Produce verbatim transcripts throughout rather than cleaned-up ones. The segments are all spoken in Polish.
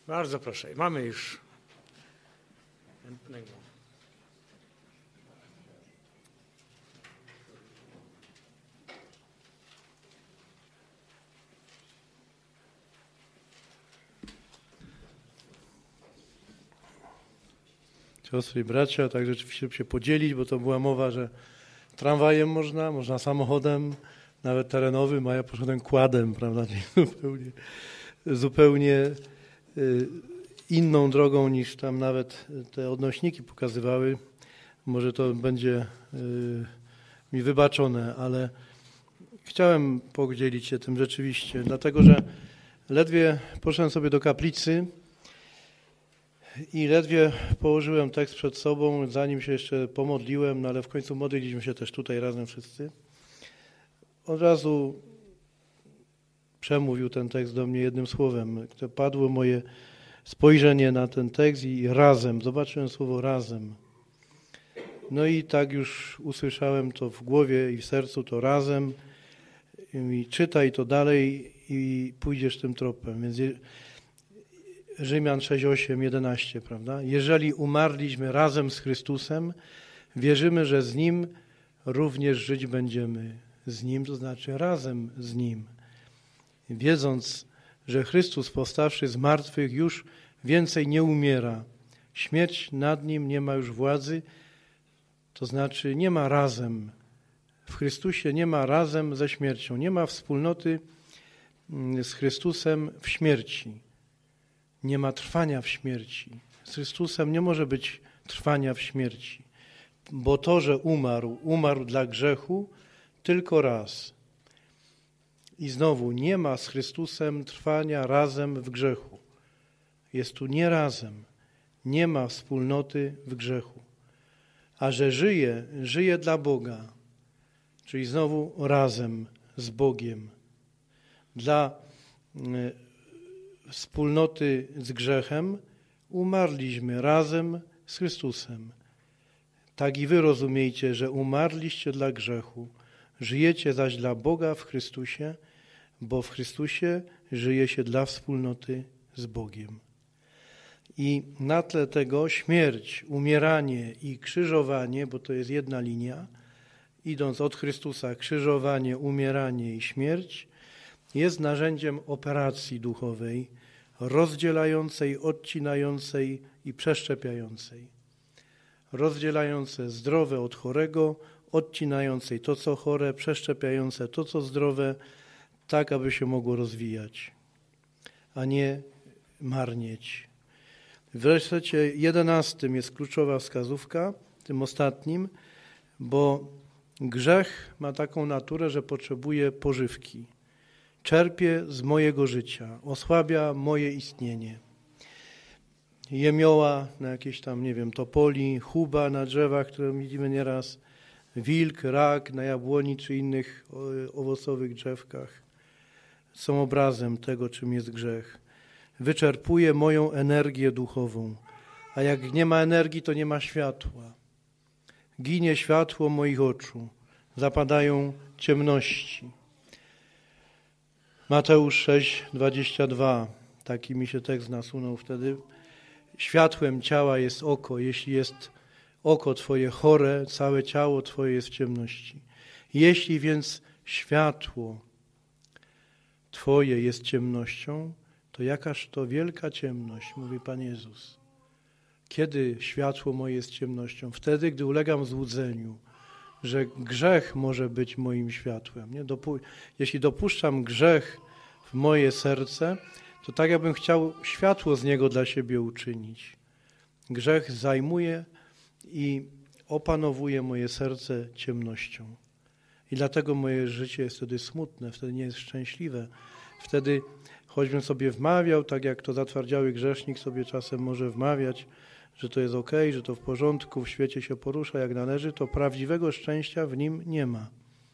Bardzo proszę. Mamy już chętnego. Siostry i bracia, tak rzeczywiście się podzielić, bo to była mowa, że tramwajem można, można samochodem, nawet terenowym, a ja poszedłem kładem, prawda, zupełnie, zupełnie inną drogą niż tam nawet te odnośniki pokazywały. Może to będzie mi wybaczone, ale chciałem podzielić się tym rzeczywiście, dlatego że ledwie poszedłem sobie do kaplicy i ledwie położyłem tekst przed sobą, zanim się jeszcze pomodliłem, no ale w końcu modliliśmy się też tutaj razem wszyscy. Od razu przemówił ten tekst do mnie jednym słowem. To padło moje spojrzenie na ten tekst i razem, zobaczyłem słowo razem. No i tak już usłyszałem to w głowie i w sercu, to razem. I czytaj to dalej i pójdziesz tym tropem. Więc Rzymian sześć, osiem, jedenaście, prawda? Jeżeli umarliśmy razem z Chrystusem, wierzymy, że z Nim również żyć będziemy. Z Nim, to znaczy razem z Nim. Wiedząc, że Chrystus powstawszy z martwych już więcej nie umiera. Śmierć nad Nim nie ma już władzy, to znaczy nie ma razem. W Chrystusie nie ma razem ze śmiercią. Nie ma wspólnoty z Chrystusem w śmierci. Nie ma trwania w śmierci. Z Chrystusem nie może być trwania w śmierci. Bo to, że umarł, umarł dla grzechu tylko raz. I znowu nie ma z Chrystusem trwania razem w grzechu. Jest tu nie razem. Nie ma wspólnoty w grzechu. A że żyje, żyje dla Boga. Czyli znowu razem z Bogiem. Dla wspólnoty z grzechem umarliśmy razem z Chrystusem. Tak i wy rozumiejcie, że umarliście dla grzechu, żyjecie zaś dla Boga w Chrystusie, bo w Chrystusie żyje się dla wspólnoty z Bogiem. I na tle tego śmierć, umieranie i krzyżowanie, bo to jest jedna linia, idąc od Chrystusa, krzyżowanie, umieranie i śmierć, jest narzędziem operacji duchowej, rozdzielającej, odcinającej i przeszczepiającej. Rozdzielające zdrowe od chorego, odcinającej to, co chore, przeszczepiające to, co zdrowe, tak, aby się mogło rozwijać, a nie marnieć. W wersecie jedenastym jest kluczowa wskazówka, tym ostatnim, bo grzech ma taką naturę, że potrzebuje pożywki. Czerpie z mojego życia, osłabia moje istnienie. Jemioła na jakieś tam, nie wiem, topoli, chuba na drzewach, które widzimy nieraz, wilk, rak na jabłoni czy innych owocowych drzewkach są obrazem tego, czym jest grzech. Wyczerpuje moją energię duchową, a jak nie ma energii, to nie ma światła. Ginie światło moich oczu, zapadają ciemności. Mateusz sześć, dwadzieścia dwa, taki mi się tekst nasunął wtedy. Światłem ciała jest oko, jeśli jest oko Twoje chore, całe ciało Twoje jest w ciemności. Jeśli więc światło Twoje jest ciemnością, to jakaż to wielka ciemność, mówi Pan Jezus. Kiedy światło moje jest ciemnością? Wtedy, gdy ulegam złudzeniu, że grzech może być moim światłem. Nie? Dopu- Jeśli dopuszczam grzech w moje serce, to tak jakbym chciał światło z niego dla siebie uczynić. Grzech zajmuje i opanowuje moje serce ciemnością. I dlatego moje życie jest wtedy smutne, wtedy nie jest szczęśliwe. Wtedy, choćbym sobie wmawiał, tak jak to zatwardziały grzesznik sobie czasem może wmawiać, że to jest okej, że to w porządku, w świecie się porusza jak należy, to prawdziwego szczęścia w nim nie ma.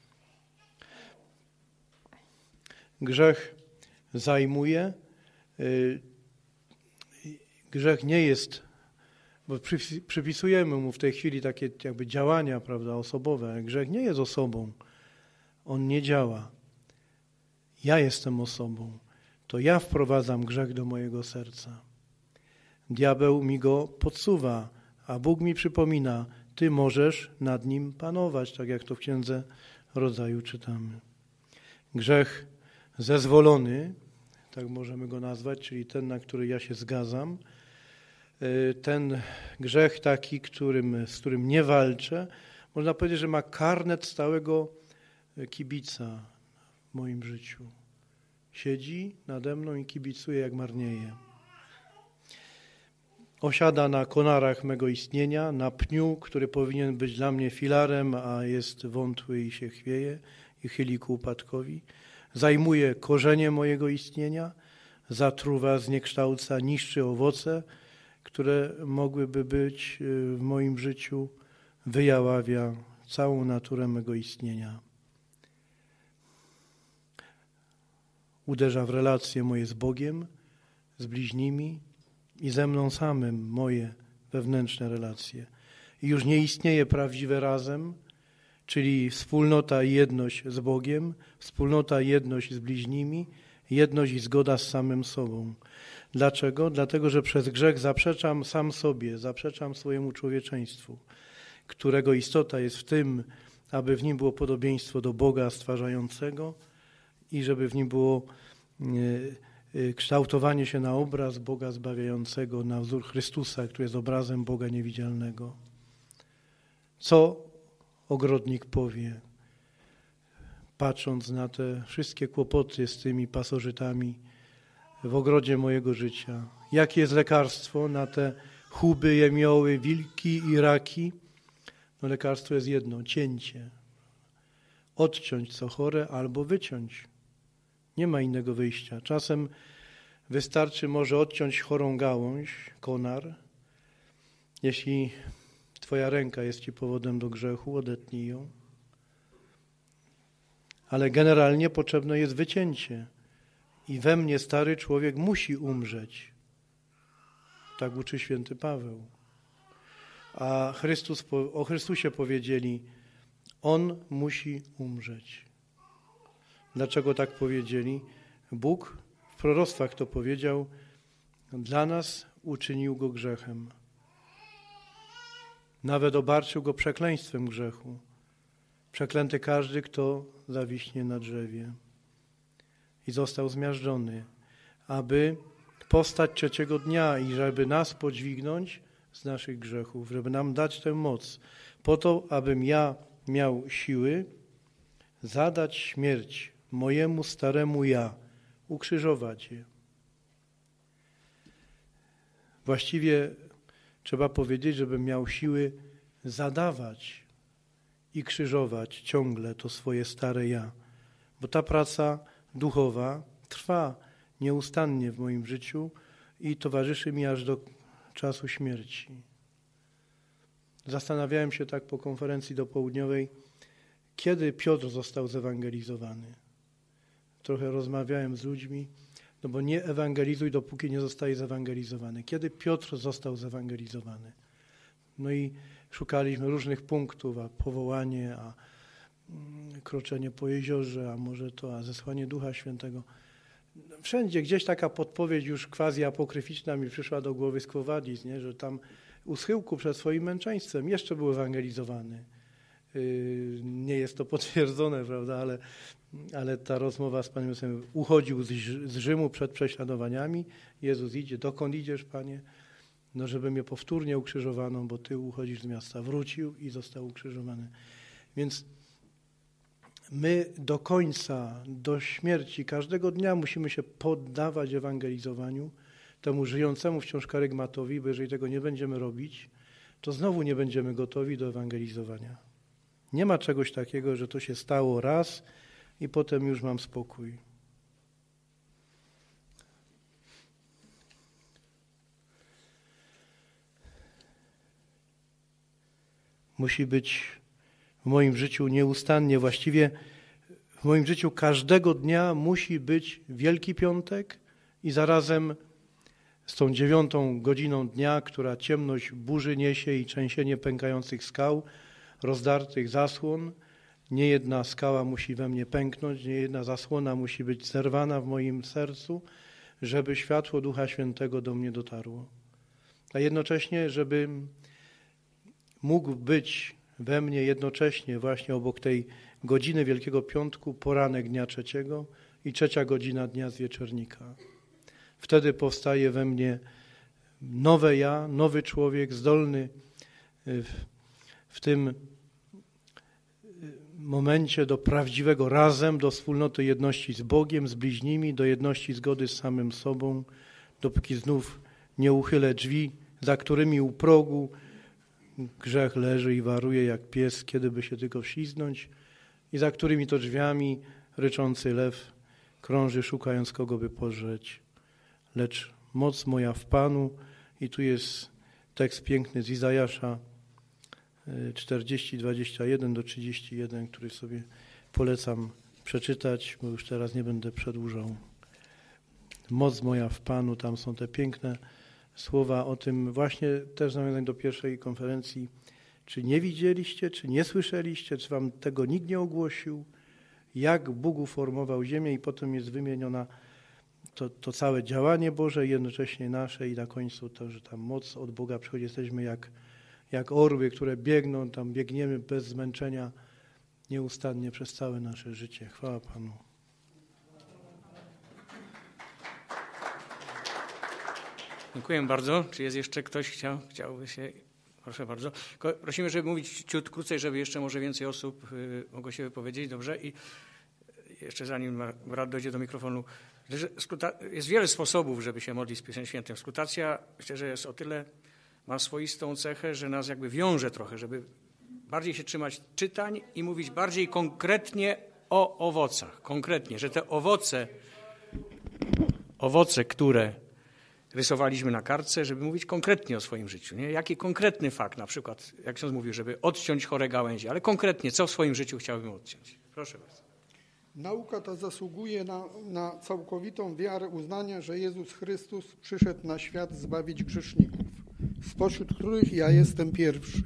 Grzech zajmuje, grzech nie jest, bo przypisujemy mu w tej chwili takie jakby działania, prawda, osobowe, ale grzech nie jest osobą. On nie działa. Ja jestem osobą. To ja wprowadzam grzech do mojego serca. diabeł mi go podsuwa, a Bóg mi przypomina, ty możesz nad nim panować, tak jak to w Księdze Rodzaju czytamy. Grzech zezwolony, tak możemy go nazwać, czyli ten, na który ja się zgadzam, ten grzech taki, którym, z którym nie walczę, można powiedzieć, że ma karnet stałego kibica w moim życiu. Siedzi nade mną i kibicuje, jak marnieje. Osiada na konarach mego istnienia, na pniu, który powinien być dla mnie filarem, a jest wątły i się chwieje i chyli ku upadkowi. Zajmuje korzenie mojego istnienia, zatruwa, zniekształca, niszczy owoce, które mogłyby być w moim życiu, wyjaławia całą naturę mego istnienia. Uderza w relacje moje z Bogiem, z bliźnimi i ze mną samym moje wewnętrzne relacje. I już nie istnieje prawdziwe razem, czyli wspólnota i jedność z Bogiem, wspólnota i jedność z bliźnimi, jedność i zgoda z samym sobą. Dlaczego? Dlatego, że przez grzech zaprzeczam sam sobie, zaprzeczam swojemu człowieczeństwu, którego istota jest w tym, aby w nim było podobieństwo do Boga stwarzającego i żeby w nim było kształtowanie się na obraz Boga zbawiającego, na wzór Chrystusa, który jest obrazem Boga niewidzialnego. Co ogrodnik powie, patrząc na te wszystkie kłopoty z tymi pasożytami w ogrodzie mojego życia? Jakie jest lekarstwo na te chuby, jemioły, wilki i raki? No lekarstwo jest jedno, cięcie. Odciąć co chore albo wyciąć. Nie ma innego wyjścia. Czasem wystarczy może odciąć chorą gałąź, konar. Jeśli twoja ręka jest ci powodem do grzechu, odetnij ją. Ale generalnie potrzebne jest wycięcie. I we mnie stary człowiek musi umrzeć. Tak uczy święty Paweł. A Chrystus, o Chrystusie powiedzieli, On musi umrzeć. Dlaczego tak powiedzieli? Bóg w proroctwach to powiedział, dla nas uczynił Go grzechem. Nawet obarczył Go przekleństwem grzechu. Przeklęty każdy, kto zawiśnie na drzewie. I został zmiażdżony, aby powstać trzeciego dnia i żeby nas podźwignąć z naszych grzechów, żeby nam dać tę moc, po to, abym ja miał siły zadać śmierć mojemu staremu ja, ukrzyżować je. Właściwie trzeba powiedzieć, żebym miał siły zadawać i krzyżować ciągle to swoje stare ja, bo ta praca duchowa trwa nieustannie w moim życiu i towarzyszy mi aż do czasu śmierci. Zastanawiałem się tak po konferencji dopołudniowej, kiedy Piotr został zewangelizowany. Trochę rozmawiałem z ludźmi, no bo nie ewangelizuj, dopóki nie zostaje zewangelizowany. Kiedy Piotr został zewangelizowany? No i szukaliśmy różnych punktów, a powołanie, a kroczenie po jeziorze, a może to, a zesłanie Ducha Świętego. Wszędzie gdzieś taka podpowiedź już quasi apokryficzna mi przyszła do głowy z Quo Vadis, nie? Że tam u schyłku przed swoim męczeństwem jeszcze był ewangelizowany. Nie jest to potwierdzone, prawda, ale, ale ta rozmowa z Panem Jezusem, uchodził z, z Rzymu przed prześladowaniami. Jezus idzie, dokąd idziesz, Panie? No, żeby mnie powtórnie ukrzyżowano, bo Ty uchodzisz z miasta. Wrócił i został ukrzyżowany. Więc my do końca, do śmierci, każdego dnia musimy się poddawać ewangelizowaniu, temu żyjącemu wciąż karygmatowi, bo jeżeli tego nie będziemy robić, to znowu nie będziemy gotowi do ewangelizowania. Nie ma czegoś takiego, że to się stało raz i potem już mam spokój. Musi być w moim życiu nieustannie, właściwie w moim życiu każdego dnia musi być Wielki Piątek i zarazem z tą dziewiątą godziną dnia, która ciemność burzy niesie i trzęsienie pękających skał, rozdartych zasłon. Nie jedna skała musi we mnie pęknąć, nie jedna zasłona musi być zerwana w moim sercu, żeby światło Ducha Świętego do mnie dotarło. a jednocześnie, żebym mógł być we mnie jednocześnie właśnie obok tej godziny Wielkiego Piątku, poranek dnia trzeciego i trzecia godzina dnia z wieczornika. Wtedy powstaje we mnie nowe ja, nowy człowiek, zdolny w, w tym momencie do prawdziwego razem, do wspólnoty jedności z Bogiem, z bliźnimi, do jedności zgody z samym sobą, dopóki znów nie uchylę drzwi, za którymi u progu grzech leży i waruje jak pies, kiedy by się tylko wślizgnąć, i za którymi to drzwiami ryczący lew krąży, szukając kogo by pożreć. Lecz moc moja w Panu, i tu jest tekst piękny z Izajasza czterdzieści, dwadzieścia jeden do trzydziestu jeden, który sobie polecam przeczytać, bo już teraz nie będę przedłużał. Moc moja w Panu, tam są te piękne słowa o tym właśnie też nawiązań do pierwszej konferencji. Czy nie widzieliście, czy nie słyszeliście, czy wam tego nikt nie ogłosił, jak Bóg uformował ziemię, i potem jest wymieniona to, to całe działanie Boże, jednocześnie nasze, i na końcu to, że ta moc od Boga przychodzi. Jesteśmy jak, jak orły, które biegną, tam biegniemy bez zmęczenia nieustannie przez całe nasze życie. Chwała Panu. Dziękuję bardzo. Czy jest jeszcze ktoś, chciał, chciałby się... Proszę bardzo. Prosimy, żeby mówić ciut krócej, żeby jeszcze może więcej osób mogło się wypowiedzieć. Dobrze? I jeszcze zanim brat dojdzie do mikrofonu, że jest wiele sposobów, żeby się modlić z Pismem Świętym. Skrutacja, myślę, że jest o tyle, ma swoistą cechę, że nas jakby wiąże trochę, żeby bardziej się trzymać czytań i mówić bardziej konkretnie o owocach. Konkretnie, że te owoce, owoce, które rysowaliśmy na kartce, żeby mówić konkretnie o swoim życiu. Nie? Jaki konkretny fakt, na przykład, jak ksiądz mówił, żeby odciąć chore gałęzie, ale konkretnie, co w swoim życiu chciałbym odciąć. Proszę bardzo. Nauka ta zasługuje na, na całkowitą wiarę uznania, że Jezus Chrystus przyszedł na świat zbawić grzeszników, spośród których ja jestem pierwszy.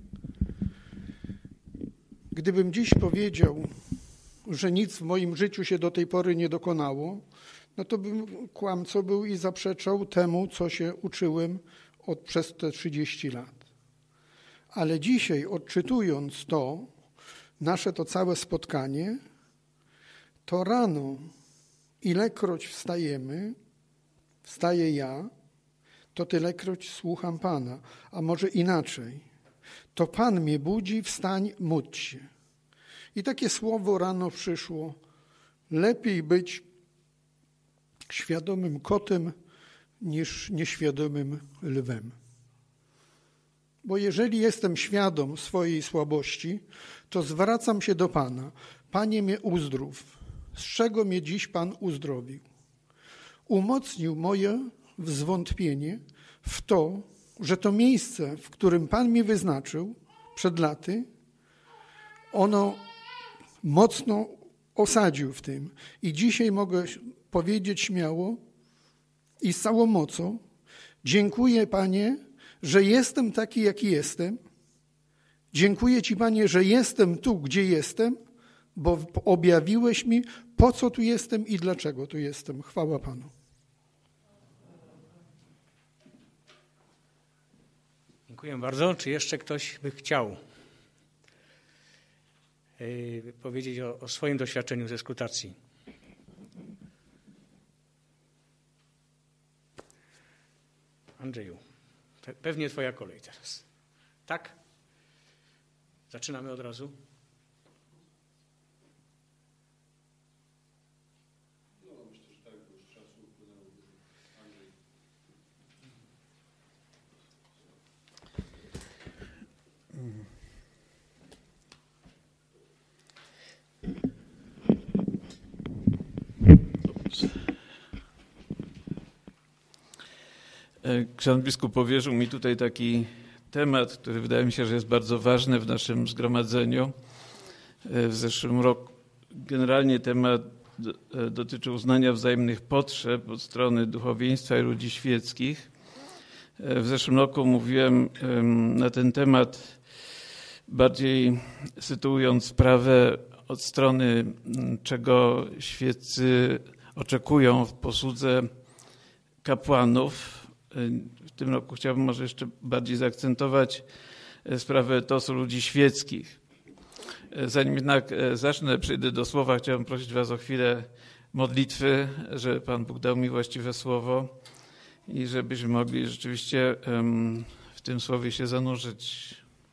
Gdybym dziś powiedział, że nic w moim życiu się do tej pory nie dokonało, no to bym kłamcą był i zaprzeczał temu, co się uczyłem od, przez te trzydzieści lat. Ale dzisiaj, odczytując to, nasze to całe spotkanie, to rano, ilekroć wstajemy, wstaję ja, to tylekroć słucham Pana. A może inaczej, to Pan mnie budzi, wstań, módl się. I takie słowo rano przyszło, lepiej być świadomym kotem niż nieświadomym lwem. Bo jeżeli jestem świadom swojej słabości, to zwracam się do Pana. Panie, mnie uzdrów. Z czego mnie dziś Pan uzdrowił? Umocnił moje zwątpienie w to, że to miejsce, w którym Pan mi wyznaczył przed laty, ono mocno osadził w tym. I dzisiaj mogę powiedzieć śmiało i z całą mocą: dziękuję, Panie, że jestem taki, jaki jestem. Dziękuję Ci, Panie, że jestem tu, gdzie jestem, bo objawiłeś mi, po co tu jestem i dlaczego tu jestem. Chwała Panu. Dziękuję bardzo. Czy jeszcze ktoś by chciał yy, powiedzieć o, o swoim doświadczeniu ze skrutacji? Andrzeju, pewnie twoja kolej teraz. Tak? Zaczynamy od razu? No, myślę, że tak, bo już czasu upłynęło dużo. Andrzej. Ksiądz biskup powierzył mi tutaj taki temat, który wydaje mi się, że jest bardzo ważny w naszym zgromadzeniu. W zeszłym roku generalnie temat dotyczy uznania wzajemnych potrzeb od strony duchowieństwa i ludzi świeckich. W zeszłym roku mówiłem na ten temat, bardziej sytuując sprawę od strony, czego świeccy oczekują w posłudze kapłanów, w tym roku chciałbym może jeszcze bardziej zaakcentować sprawę etosu ludzi świeckich. Zanim jednak zacznę, przejdę do słowa, chciałbym prosić was o chwilę modlitwy, że Pan Bóg dał mi właściwe słowo i żebyśmy mogli rzeczywiście w tym słowie się zanurzyć.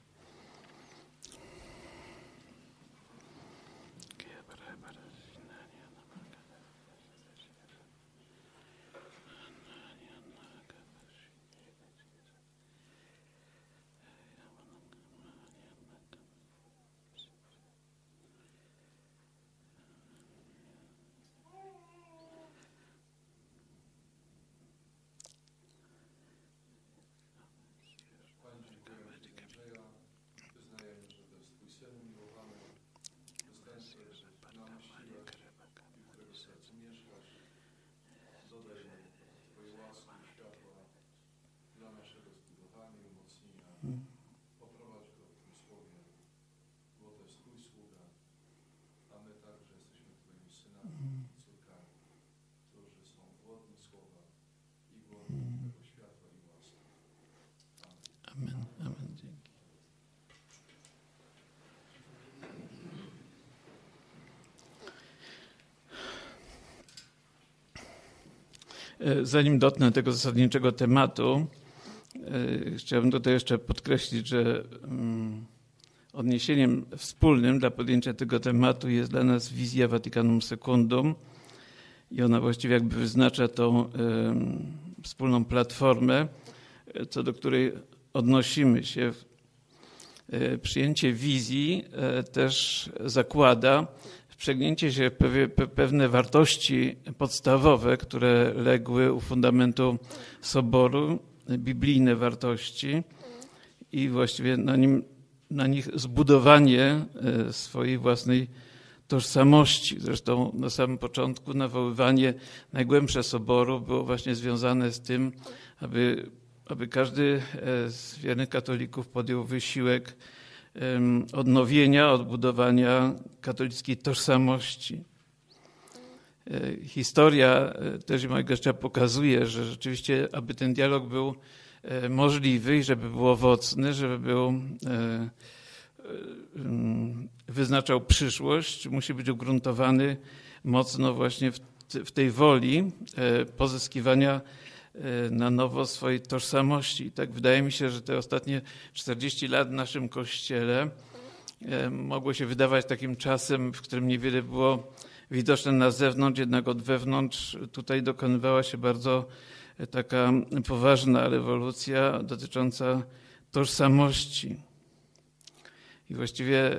Amen, amen, dzięki. Zanim dotknę tego zasadniczego tematu, chciałbym tutaj jeszcze podkreślić, że odniesieniem wspólnym dla podjęcia tego tematu jest dla nas wizja Vaticanum Secundum i ona właściwie jakby wyznacza tą wspólną platformę, co do której odnosimy się. Przyjęcie wizji też zakłada wprzęgnięcie się w pewne wartości podstawowe, które legły u fundamentu Soboru, biblijne wartości i właściwie na, nim, na nich zbudowanie swojej własnej tożsamości. Zresztą na samym początku nawoływanie najgłębsze Soboru było właśnie związane z tym, aby, aby każdy z wiernych katolików podjął wysiłek odnowienia, odbudowania katolickiej tożsamości. Historia też mojego życia pokazuje, że rzeczywiście, aby ten dialog był możliwy i żeby był owocny, żeby był, wyznaczał przyszłość, musi być ugruntowany mocno właśnie w, w tej woli pozyskiwania na nowo swojej tożsamości. I tak wydaje mi się, że te ostatnie czterdzieści lat w naszym Kościele mogło się wydawać takim czasem, w którym niewiele było widoczne na zewnątrz, jednak od wewnątrz tutaj dokonywała się bardzo taka poważna rewolucja dotycząca tożsamości. I właściwie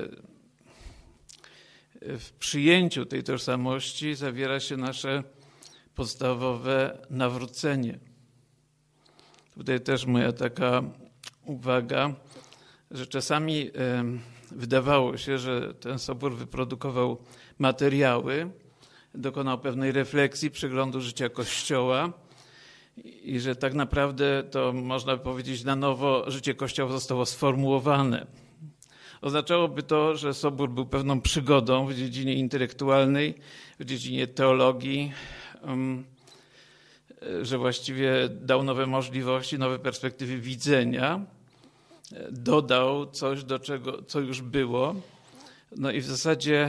w przyjęciu tej tożsamości zawiera się nasze podstawowe nawrócenie. Tutaj też moja taka uwaga, że czasami wydawało się, że ten Sobór wyprodukował materiały, dokonał pewnej refleksji, przeglądu życia Kościoła i że tak naprawdę to można powiedzieć na nowo życie Kościoła zostało sformułowane. Oznaczałoby to, że Sobór był pewną przygodą w dziedzinie intelektualnej, w dziedzinie teologii, że właściwie dał nowe możliwości, nowe perspektywy widzenia, dodał coś, do czego, co już było. No i w zasadzie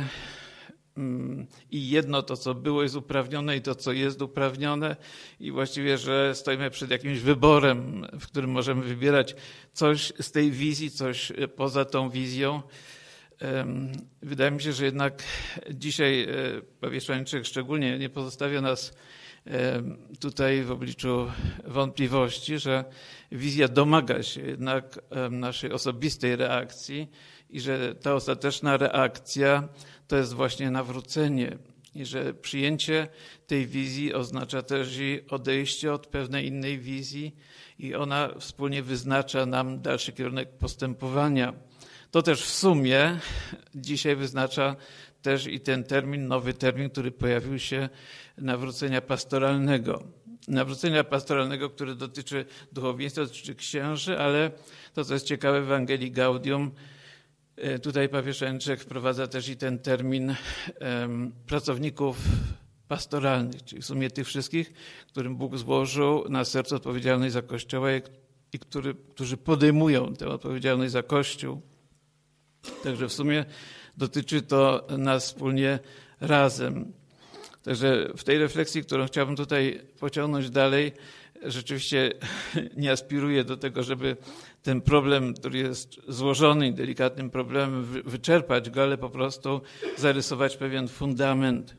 i jedno to, co było, jest uprawnione i to, co jest uprawnione i właściwie, że stoimy przed jakimś wyborem, w którym możemy wybierać coś z tej wizji, coś poza tą wizją. Wydaje mi się, że jednak dzisiaj papież Franciszek szczególnie nie pozostawia nas tutaj w obliczu wątpliwości, że wizja domaga się jednak naszej osobistej reakcji i że ta ostateczna reakcja to jest właśnie nawrócenie i że przyjęcie tej wizji oznacza też i odejście od pewnej innej wizji i ona wspólnie wyznacza nam dalszy kierunek postępowania. To też w sumie dzisiaj wyznacza też i ten termin, nowy termin, który pojawił się, nawrócenia pastoralnego. Nawrócenia pastoralnego, które dotyczy duchowieństwa, dotyczy księży, ale to, co jest ciekawe w Ewangelii Gaudium, tutaj papież Franciszek wprowadza też i ten termin pracowników pastoralnych, czyli w sumie tych wszystkich, którym Bóg złożył na serce odpowiedzialność za Kościoła i który, którzy podejmują tę odpowiedzialność za Kościół. Także w sumie dotyczy to nas wspólnie razem. Także w tej refleksji, którą chciałbym tutaj pociągnąć dalej, rzeczywiście nie aspiruję do tego, żeby ten problem, który jest złożony i delikatnym problemem, wyczerpać go, ale po prostu zarysować pewien fundament.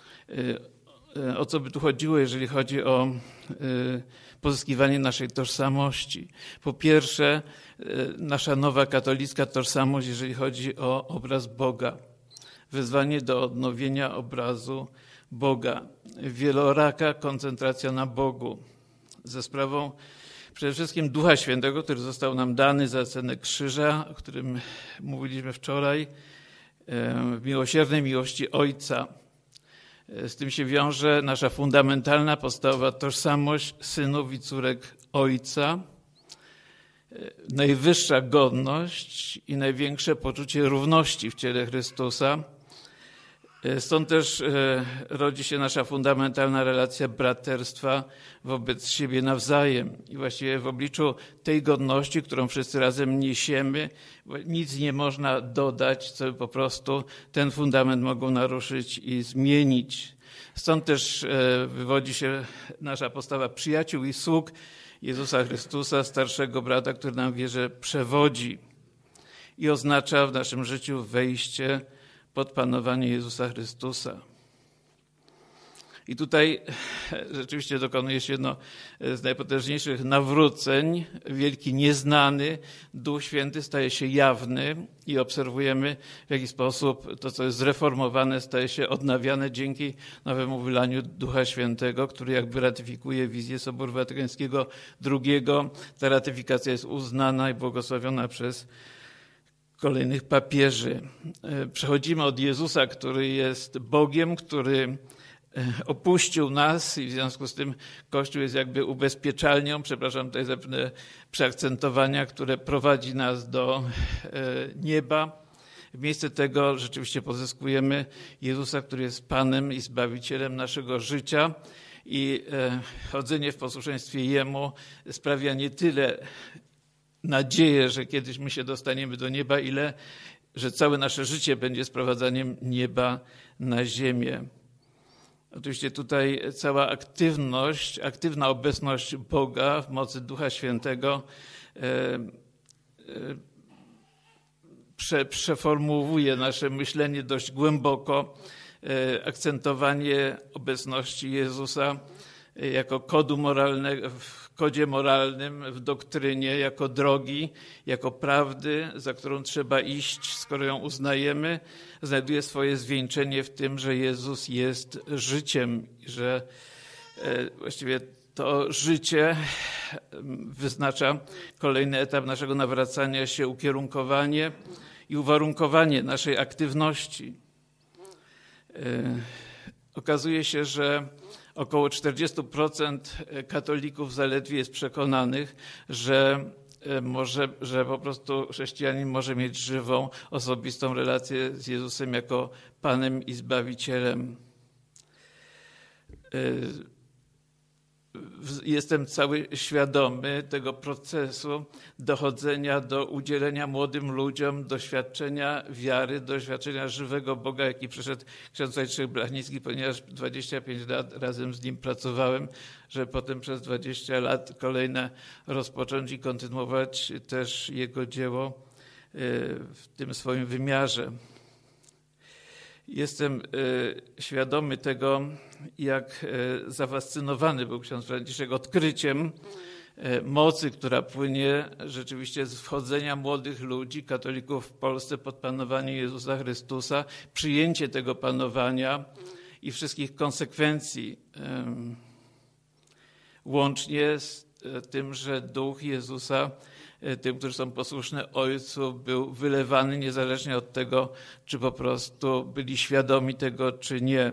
O co by tu chodziło, jeżeli chodzi o pozyskiwanie naszej tożsamości? Po pierwsze, nasza nowa katolicka tożsamość, jeżeli chodzi o obraz Boga. Wezwanie do odnowienia obrazu Boga. Wieloraka koncentracja na Bogu. Ze sprawą przede wszystkim Ducha Świętego, który został nam dany za cenę krzyża, o którym mówiliśmy wczoraj, w miłosiernej miłości Ojca. Z tym się wiąże nasza fundamentalna, podstawowa tożsamość synów i córek Ojca, najwyższa godność i największe poczucie równości w ciele Chrystusa. Stąd też rodzi się nasza fundamentalna relacja braterstwa wobec siebie nawzajem. I właściwie w obliczu tej godności, którą wszyscy razem niesiemy, nic nie można dodać, co by po prostu ten fundament mogło naruszyć i zmienić. Stąd też wywodzi się nasza postawa przyjaciół i sług Jezusa Chrystusa, starszego brata, który nam wierze przewodzi i oznacza w naszym życiu wejście pod panowanie Jezusa Chrystusa. I tutaj rzeczywiście dokonuje się jedno z najpotężniejszych nawróceń. Wielki nieznany Duch Święty staje się jawny i obserwujemy, w jaki sposób to, co jest zreformowane, staje się odnawiane dzięki nowemu wylaniu Ducha Świętego, który jakby ratyfikuje wizję Soboru Watykańskiego drugiego. Ta ratyfikacja jest uznana i błogosławiona przez kolejnych papieży. Przechodzimy od Jezusa, który jest Bogiem, który opuścił nas i w związku z tym Kościół jest jakby ubezpieczalnią, przepraszam tutaj za pewne przeakcentowania, które prowadzi nas do nieba. W miejsce tego rzeczywiście pozyskujemy Jezusa, który jest Panem i Zbawicielem naszego życia i chodzenie w posłuszeństwie Jemu sprawia nie tyle nadzieję, że kiedyś my się dostaniemy do nieba, ile że całe nasze życie będzie sprowadzaniem nieba na ziemię. Oczywiście tutaj cała aktywność, aktywna obecność Boga w mocy Ducha Świętego e, e, prze, przeformułuje nasze myślenie dość głęboko, e, akcentowanie obecności Jezusa jako kodu moralnego, w kodzie moralnym, w doktrynie, jako drogi, jako prawdy, za którą trzeba iść, skoro ją uznajemy, znajduje swoje zwieńczenie w tym, że Jezus jest życiem, że właściwie to życie wyznacza kolejny etap naszego nawracania się, ukierunkowanie i uwarunkowanie naszej aktywności. Okazuje się, że około czterdzieści procent katolików zaledwie jest przekonanych, że może, że po prostu chrześcijanin może mieć żywą, osobistą relację z Jezusem jako Panem i Zbawicielem. Jestem cały świadomy tego procesu dochodzenia do udzielenia młodym ludziom doświadczenia wiary, doświadczenia żywego Boga, jaki przyszedł ksiądz Wojciech Blachnicki, ponieważ dwadzieścia pięć lat razem z nim pracowałem, żeby potem przez dwadzieścia lat kolejne rozpocząć i kontynuować też jego dzieło w tym swoim wymiarze. Jestem świadomy tego, jak zafascynowany był ksiądz Franciszek odkryciem mocy, która płynie rzeczywiście z wchodzenia młodych ludzi, katolików w Polsce pod panowanie Jezusa Chrystusa, przyjęcie tego panowania i wszystkich konsekwencji, łącznie z tym, że Duch Jezusa tym, którzy są posłuszni Ojcu, był wylewany niezależnie od tego, czy po prostu byli świadomi tego, czy nie.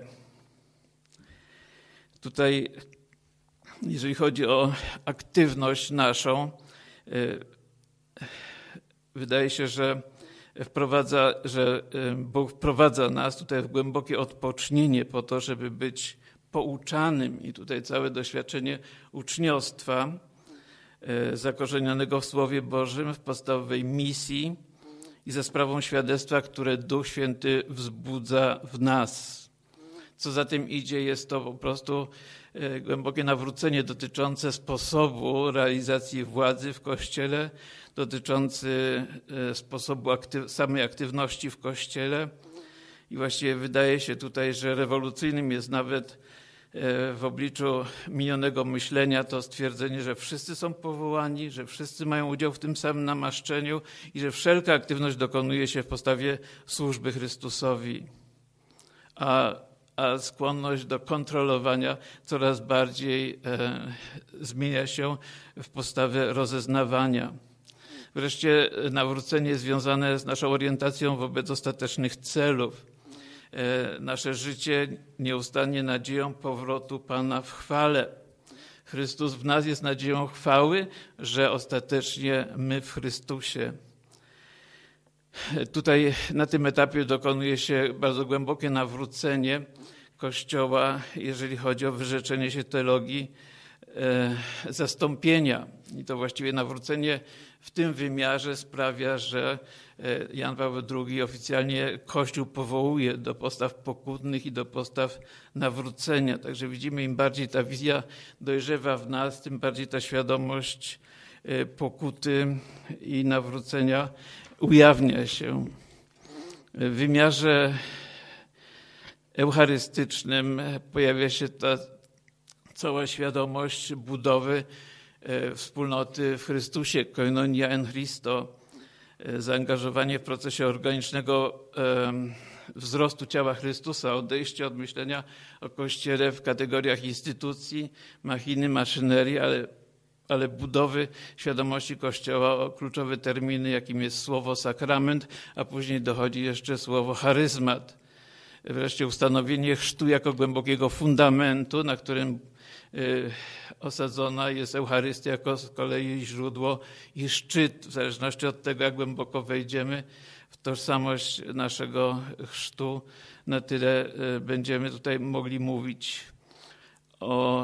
Tutaj, jeżeli chodzi o aktywność naszą, wydaje się, że wprowadza, że Bóg wprowadza nas tutaj w głębokie odpocznienie po to, żeby być pouczanym i tutaj całe doświadczenie uczniostwa zakorzenionego w Słowie Bożym, w podstawowej misji i za sprawą świadectwa, które Duch Święty wzbudza w nas. Co za tym idzie, jest to po prostu głębokie nawrócenie dotyczące sposobu realizacji władzy w Kościele, dotyczący sposobu aktyw- samej aktywności w Kościele. I właściwie wydaje się tutaj, że rewolucyjnym jest nawet w obliczu minionego myślenia to stwierdzenie, że wszyscy są powołani, że wszyscy mają udział w tym samym namaszczeniu i że wszelka aktywność dokonuje się w postawie służby Chrystusowi. A, a skłonność do kontrolowania coraz bardziej e, zmienia się w postawę rozeznawania. Wreszcie nawrócenie związane z naszą orientacją wobec ostatecznych celów. Nasze życie nieustannie nadzieją powrotu Pana w chwale. Chrystus w nas jest nadzieją chwały, że ostatecznie my w Chrystusie. Tutaj na tym etapie dokonuje się bardzo głębokie nawrócenie Kościoła, jeżeli chodzi o wyrzeczenie się teologii e, zastąpienia. I to właściwie nawrócenie w tym wymiarze sprawia, że Jan Paweł drugi oficjalnie Kościół powołuje do postaw pokutnych i do postaw nawrócenia. Także widzimy, im bardziej ta wizja dojrzewa w nas, tym bardziej ta świadomość pokuty i nawrócenia ujawnia się. W wymiarze eucharystycznym pojawia się ta cała świadomość budowy wspólnoty w Chrystusie, koinonia en Christo, zaangażowanie w procesie organicznego wzrostu ciała Chrystusa, odejście od myślenia o Kościele w kategoriach instytucji, machiny, maszynerii, ale, ale budowy świadomości Kościoła o kluczowe terminy, jakim jest słowo sakrament, a później dochodzi jeszcze słowo charyzmat. Wreszcie ustanowienie chrztu jako głębokiego fundamentu, na którym osadzona jest Eucharystia jako z kolei źródło i szczyt, w zależności od tego, jak głęboko wejdziemy w tożsamość naszego chrztu, na tyle będziemy tutaj mogli mówić o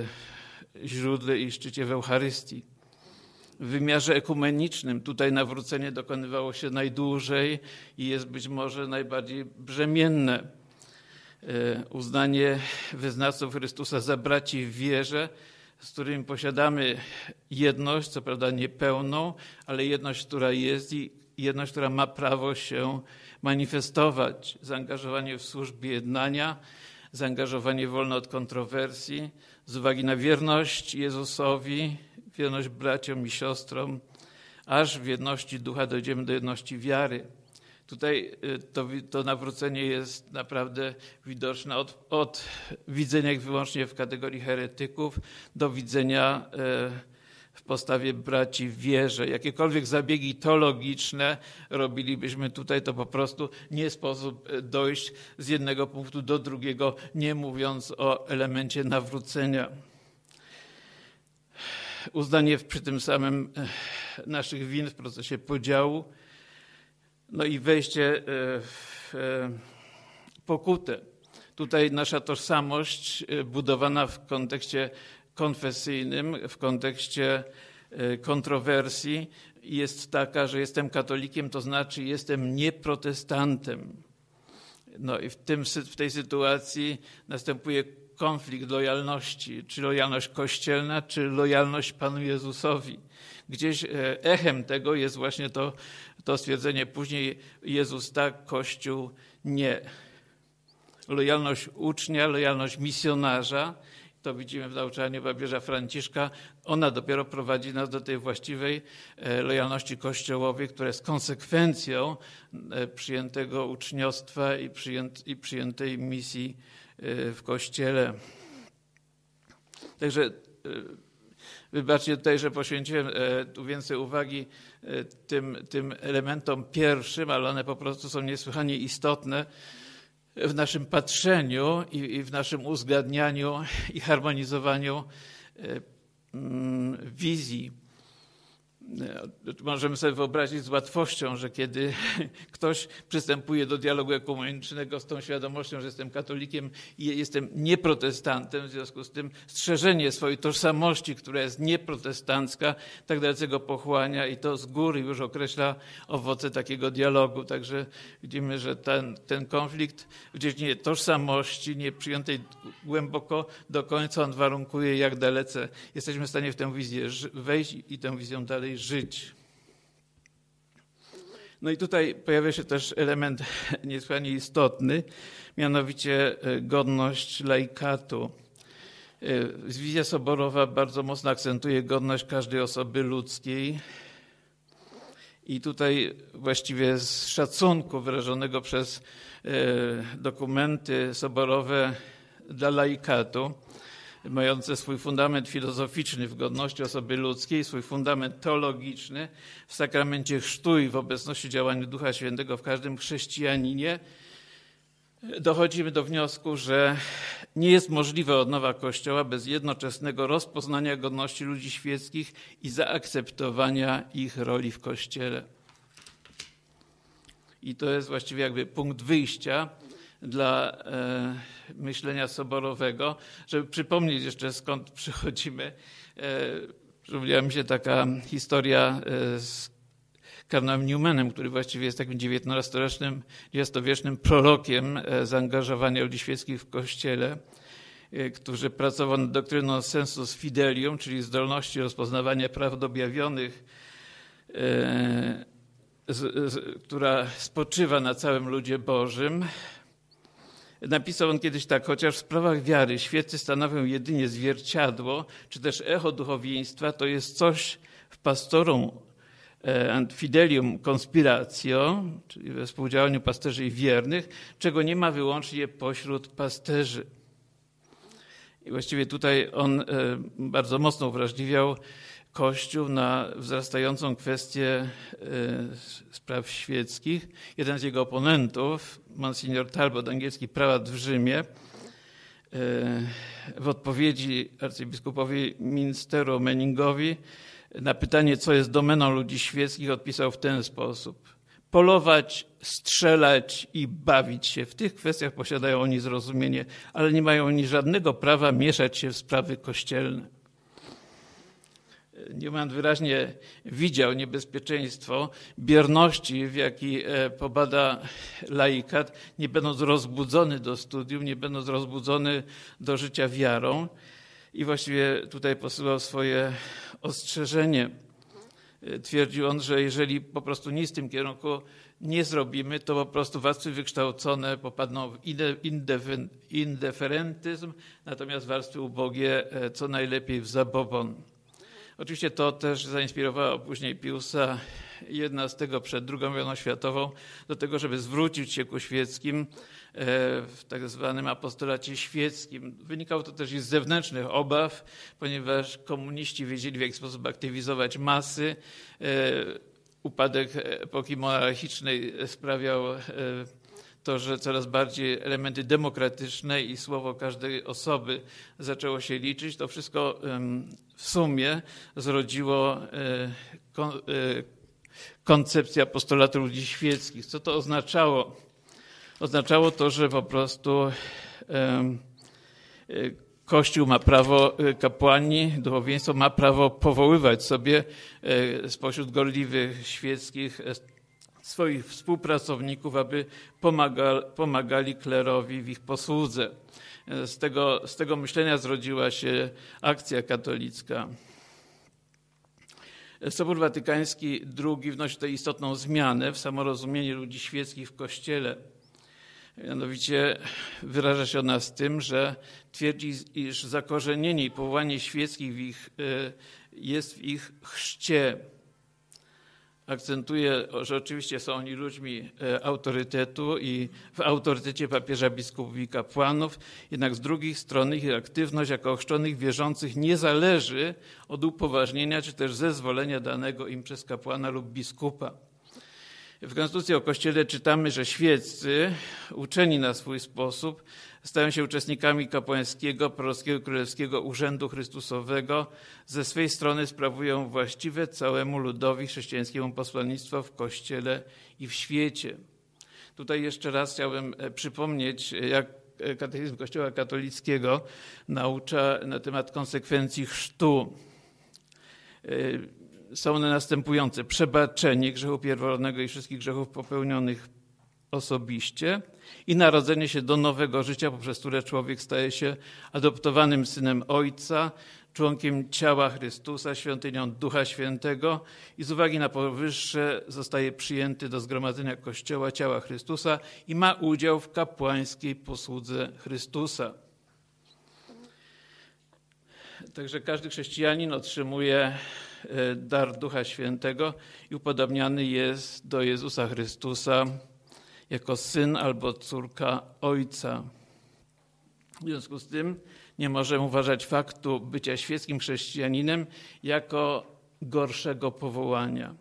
źródle i szczycie w Eucharystii. W wymiarze ekumenicznym tutaj nawrócenie dokonywało się najdłużej i jest być może najbardziej brzemienne. Uznanie wyznawców Chrystusa za braci w wierze, z którymi posiadamy jedność, co prawda niepełną, ale jedność, która jest i jedność, która ma prawo się manifestować. Zaangażowanie w służbie jednania, zaangażowanie wolne od kontrowersji, z uwagi na wierność Jezusowi, wierność braciom i siostrom, aż w jedności ducha dojdziemy do jedności wiary. Tutaj to, to nawrócenie jest naprawdę widoczne od, od widzenia ich wyłącznie w kategorii heretyków do widzenia w postawie braci w wierze. Jakiekolwiek zabiegi teologiczne robilibyśmy tutaj, to po prostu nie sposób dojść z jednego punktu do drugiego, nie mówiąc o elemencie nawrócenia. Uznanie przy tym samym naszych win w procesie podziału, no i wejście w pokutę. Tutaj nasza tożsamość budowana w kontekście konfesyjnym, w kontekście kontrowersji jest taka, że jestem katolikiem, to znaczy jestem nieprotestantem. No i w, tym, w tej sytuacji następuje konflikt lojalności, czy lojalność kościelna, czy lojalność Panu Jezusowi. Gdzieś echem tego jest właśnie to, to stwierdzenie później Jezus tak, Kościół nie. Lojalność ucznia, lojalność misjonarza, to widzimy w nauczaniu papieża Franciszka, ona dopiero prowadzi nas do tej właściwej lojalności kościołowej, która jest konsekwencją przyjętego uczniostwa i, przyjęt, i przyjętej misji w Kościele. Także wybaczcie tutaj, że poświęciłem tu więcej uwagi tym, tym elementom pierwszym, ale one po prostu są niesłychanie istotne w naszym patrzeniu i, i w naszym uzgadnianiu i harmonizowaniu wizji. Możemy sobie wyobrazić z łatwością, że kiedy ktoś przystępuje do dialogu ekumenicznego z tą świadomością, że jestem katolikiem i jestem nieprotestantem, w związku z tym strzeżenie swojej tożsamości, która jest nieprotestancka, tak dalece go pochłania i to z góry już określa owoce takiego dialogu. Także widzimy, że ten, ten konflikt w dziedzinie tożsamości, nieprzyjętej głęboko do końca, on warunkuje, jak dalece jesteśmy w stanie w tę wizję wejść i tę wizją dalej żyć. No i tutaj pojawia się też element niesłychanie istotny, mianowicie godność laikatu. Wizja soborowa bardzo mocno akcentuje godność każdej osoby ludzkiej i tutaj właściwie z szacunku wyrażonego przez dokumenty soborowe dla laikatu, mające swój fundament filozoficzny w godności osoby ludzkiej, swój fundament teologiczny w sakramencie chrztu i w obecności działania Ducha Świętego w każdym chrześcijaninie, dochodzimy do wniosku, że nie jest możliwa odnowa Kościoła bez jednoczesnego rozpoznania godności ludzi świeckich i zaakceptowania ich roli w Kościele. I to jest właściwie jakby punkt wyjścia dla e, myślenia soborowego. Żeby przypomnieć jeszcze, skąd przychodzimy, e, przypomniała mi się taka historia e, z kardynałem Newmanem, który właściwie jest takim dziewiętnastowiecznym, dwudziestowiecznym prorokiem e, zaangażowania ludzi świeckich w Kościele, e, który pracował nad doktryną sensus fidelium, czyli zdolności rozpoznawania prawd objawionych, e, z, z, która spoczywa na całym ludzie Bożym. Napisał on kiedyś tak: chociaż w sprawach wiary świeccy stanowią jedynie zwierciadło, czy też echo duchowieństwa, to jest coś w pastorum and fidelium conspiratio, czyli we współdziałaniu pasterzy i wiernych, czego nie ma wyłącznie pośród pasterzy. I właściwie tutaj on bardzo mocno uwrażliwiał Kościół na wzrastającą kwestię spraw świeckich. Jeden z jego oponentów, Monsignor Talbot, angielski prałat w Rzymie, w odpowiedzi arcybiskupowi Minsteru Meningowi na pytanie, co jest domeną ludzi świeckich, odpisał w ten sposób: polować, strzelać i bawić się. W tych kwestiach posiadają oni zrozumienie, ale nie mają oni żadnego prawa mieszać się w sprawy kościelne. Newman wyraźnie widział niebezpieczeństwo bierności, w jaki pobada laikat, nie będąc rozbudzony do studium, nie będąc rozbudzony do życia wiarą. I właściwie tutaj posyłał swoje ostrzeżenie. Twierdził on, że jeżeli po prostu nic w tym kierunku nie zrobimy, to po prostu warstwy wykształcone popadną w indeferentyzm, natomiast warstwy ubogie co najlepiej w zabobon. Oczywiście to też zainspirowało później Piusa jedenastego przed drugą wojną światową do tego, żeby zwrócić się ku świeckim w tak zwanym apostolacie świeckim. Wynikało to też i z zewnętrznych obaw, ponieważ komuniści wiedzieli, w jaki sposób aktywizować masy. Upadek epoki monarchicznej sprawiał to, że coraz bardziej elementy demokratyczne i słowo każdej osoby zaczęło się liczyć. To wszystko w sumie zrodziło koncepcję apostolatu ludzi świeckich. Co to oznaczało? Oznaczało to, że po prostu Kościół ma prawo, kapłani, duchowieństwo ma prawo powoływać sobie spośród gorliwych świeckich swoich współpracowników, aby pomagali, pomagali klerowi w ich posłudze. Z tego, z tego myślenia zrodziła się akcja katolicka. Sobór Watykański drugi wnosi tutaj istotną zmianę w samorozumieniu ludzi świeckich w Kościele. Mianowicie wyraża się ona z tym, że twierdzi, iż zakorzenienie i powołanie świeckich w ich, jest w ich chrzcie. Akcentuje, że oczywiście są oni ludźmi autorytetu i w autorytecie papieża, biskupów i kapłanów, jednak z drugiej strony ich aktywność jako ochrzczonych wierzących nie zależy od upoważnienia czy też zezwolenia danego im przez kapłana lub biskupa. W Konstytucji o Kościele czytamy, że świeccy, uczeni na swój sposób, stają się uczestnikami kapłańskiego, prorockiego, królewskiego urzędu Chrystusowego. Ze swej strony sprawują właściwe całemu ludowi chrześcijańskiemu posłannictwo w Kościele i w świecie. Tutaj jeszcze raz chciałbym przypomnieć, jak katechizm Kościoła katolickiego naucza na temat konsekwencji chrztu. Są one następujące: przebaczenie grzechu pierworodnego i wszystkich grzechów popełnionych osobiście i narodzenie się do nowego życia, poprzez które człowiek staje się adoptowanym synem Ojca, członkiem ciała Chrystusa, świątynią Ducha Świętego i z uwagi na powyższe zostaje przyjęty do zgromadzenia Kościoła, ciała Chrystusa i ma udział w kapłańskiej posłudze Chrystusa. Także każdy chrześcijanin otrzymuje dar Ducha Świętego i upodobniany jest do Jezusa Chrystusa jako syn albo córka Ojca. W związku z tym nie możemy uważać faktu bycia świeckim chrześcijaninem jako gorszego powołania.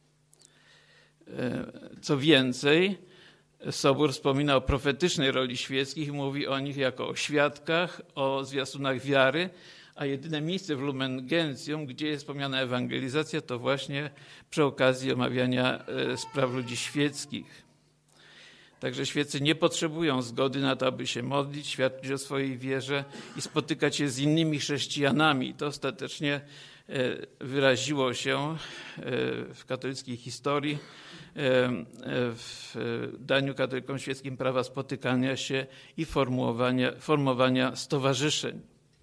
Co więcej, Sobór wspomina o profetycznej roli świeckich i mówi o nich jako o świadkach, o zwiastunach wiary, a jedyne miejsce w Lumen Gentium, gdzie jest wspomniana ewangelizacja, to właśnie przy okazji omawiania spraw ludzi świeckich. Także świeccy nie potrzebują zgody na to, aby się modlić, świadczyć o swojej wierze i spotykać się z innymi chrześcijanami. To ostatecznie wyraziło się w katolickiej historii w daniu katolikom świeckim prawa spotykania się i formułowania, formowania stowarzyszeń.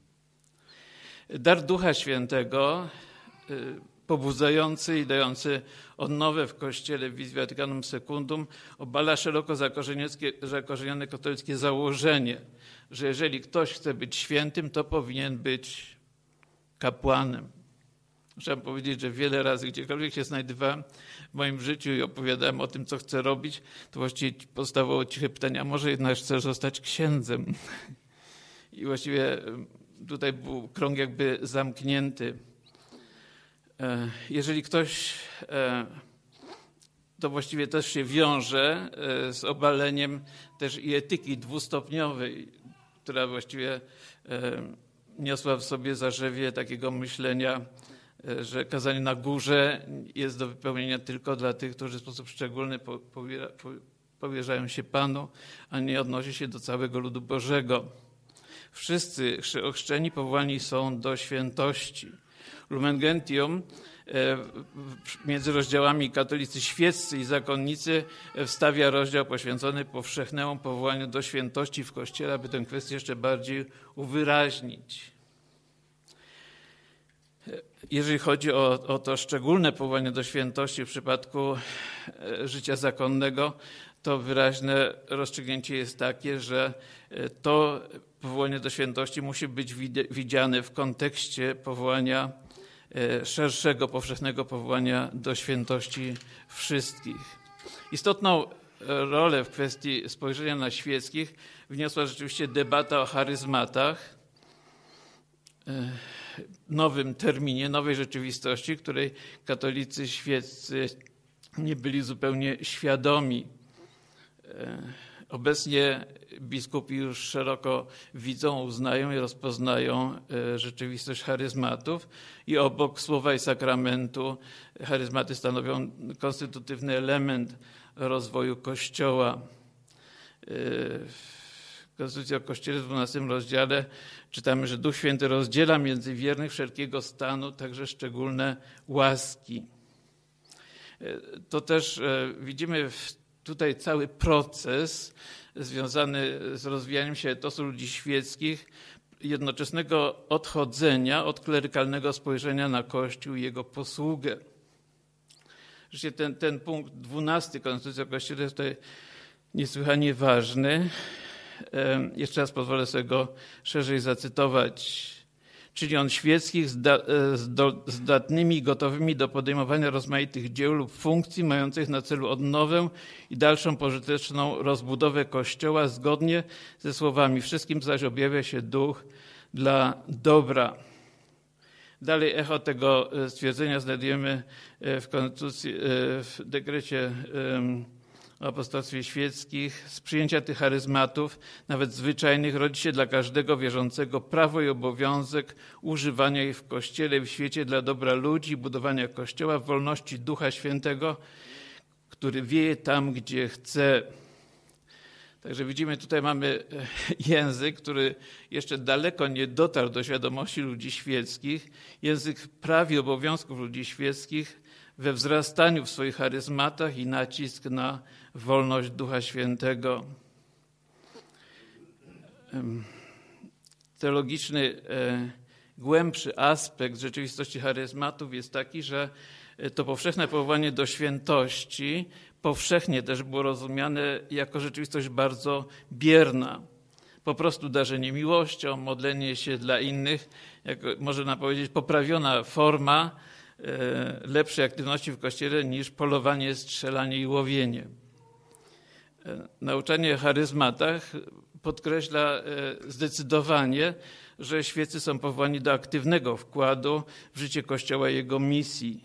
Dar Ducha Świętego, pobudzający i dający odnowę w Kościele w Vis Vaticanum Secundum, obala szeroko zakorzenione katolickie założenie, że jeżeli ktoś chce być świętym, to powinien być kapłanem. Muszę powiedzieć, że wiele razy, gdziekolwiek się znajdowałem w moim życiu i opowiadałem o tym, co chcę robić, to właściwie powstawało ciche pytanie, a może jednak chcesz zostać księdzem? I właściwie tutaj był krąg jakby zamknięty. Jeżeli ktoś, to właściwie też się wiąże z obaleniem też i etyki dwustopniowej, która właściwie niosła w sobie zarzewie takiego myślenia, że kazanie na górze jest do wypełnienia tylko dla tych, którzy w sposób szczególny powierzają się Panu, a nie odnosi się do całego ludu Bożego. Wszyscy ochrzczeni powołani są do świętości. Lumen Gentium między rozdziałami katolicy świeccy i zakonnicy wstawia rozdział poświęcony powszechnemu powołaniu do świętości w Kościele, aby tę kwestię jeszcze bardziej uwyraźnić. Jeżeli chodzi o, o to szczególne powołanie do świętości w przypadku życia zakonnego, to wyraźne rozstrzygnięcie jest takie, że to powołanie do świętości musi być widziane w kontekście powołania szerszego, powszechnego powołania do świętości wszystkich. Istotną rolę w kwestii spojrzenia na świeckich wniosła rzeczywiście debata o charyzmatach, nowym terminie, nowej rzeczywistości, której katolicy świeccy nie byli zupełnie świadomi. Obecnie biskupi już szeroko widzą, uznają i rozpoznają rzeczywistość charyzmatów i obok słowa i sakramentu charyzmaty stanowią konstytutywny element rozwoju Kościoła. W Konstytucji o Kościele w dwunastym rozdziale czytamy, że Duch Święty rozdziela między wiernych wszelkiego stanu, także szczególne łaski. To też widzimy tutaj cały proces związany z rozwijaniem się etosu ludzi świeckich, jednoczesnego odchodzenia od klerykalnego spojrzenia na Kościół i jego posługę. Rzeczywiście ten, ten punkt dwunasty Konstytucji o Kościele jest tutaj niesłychanie ważny. Jeszcze raz pozwolę sobie go szerzej zacytować. Czyli on świeckich zdatnymi i gotowymi do podejmowania rozmaitych dzieł lub funkcji mających na celu odnowę i dalszą pożyteczną rozbudowę Kościoła zgodnie ze słowami wszystkim zaś objawia się Duch dla dobra. Dalej echo tego stwierdzenia znajdujemy w konstytucji, w dekrecie o apostolstwie świeckich. Z przyjęcia tych charyzmatów, nawet zwyczajnych, rodzi się dla każdego wierzącego prawo i obowiązek używania ich w Kościele i w świecie dla dobra ludzi, budowania Kościoła w wolności Ducha Świętego, który wieje tam, gdzie chce. Także widzimy, tutaj mamy język, który jeszcze daleko nie dotarł do świadomości ludzi świeckich, język praw i obowiązków ludzi świeckich we wzrastaniu w swoich charyzmatach i nacisk na wolność Ducha Świętego. Teologiczny, głębszy aspekt rzeczywistości charyzmatów jest taki, że to powszechne powołanie do świętości powszechnie też było rozumiane jako rzeczywistość bardzo bierna. Po prostu darzenie miłością, modlenie się dla innych, jak można powiedzieć, poprawiona forma lepszej aktywności w Kościele niż polowanie, strzelanie i łowienie. Nauczanie o charyzmatach podkreśla zdecydowanie, że świeccy są powołani do aktywnego wkładu w życie Kościoła i jego misji.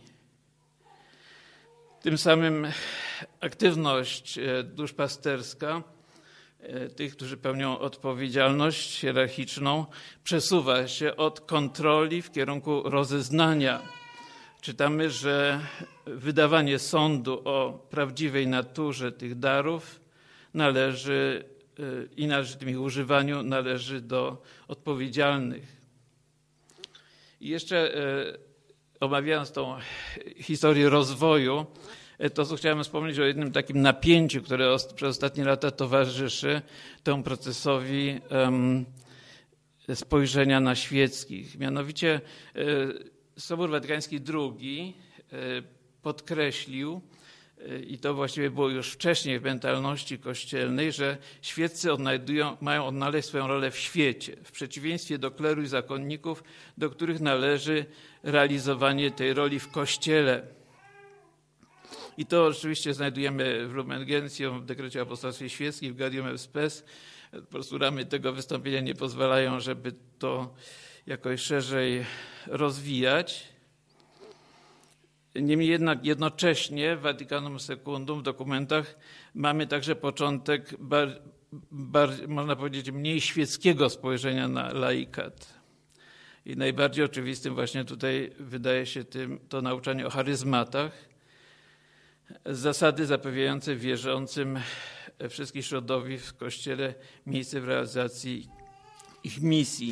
Tym samym aktywność duszpasterska tych, którzy pełnią odpowiedzialność hierarchiczną, przesuwa się od kontroli w kierunku rozeznania. Czytamy, że wydawanie sądu o prawdziwej naturze tych darów należy i należytym ich używaniu należy do odpowiedzialnych. I jeszcze omawiając tą historię rozwoju, to co chciałem wspomnieć o jednym takim napięciu, które przez ostatnie lata towarzyszy temu procesowi um, spojrzenia na świeckich. Mianowicie Sobór Watykański drugi podkreślił, i to właściwie było już wcześniej w mentalności kościelnej, że świeccy odnajdują, mają odnaleźć swoją rolę w świecie, w przeciwieństwie do kleru i zakonników, do których należy realizowanie tej roli w Kościele. I to oczywiście znajdujemy w Lumen Gentium, w dekrecie o apostolstwie świeckim, w Gaudium Spes. Po prostu ramy tego wystąpienia nie pozwalają, żeby to jakoś szerzej rozwijać. Niemniej jednak jednocześnie w Vaticanum Secundum w dokumentach mamy także początek, bar, bar, można powiedzieć, mniej świeckiego spojrzenia na laikat. I najbardziej oczywistym właśnie tutaj wydaje się tym, to nauczanie o charyzmatach, zasady zapewniające wierzącym wszystkich środowisk w Kościele miejsce w realizacji ich misji.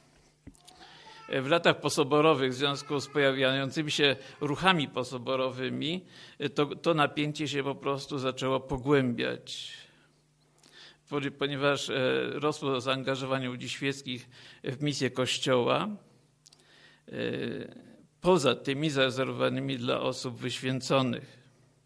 W latach posoborowych w związku z pojawiającymi się ruchami posoborowymi to, to napięcie się po prostu zaczęło pogłębiać, ponieważ rosło zaangażowanie ludzi świeckich w misję Kościoła, poza tymi zarezerwowanymi dla osób wyświęconych.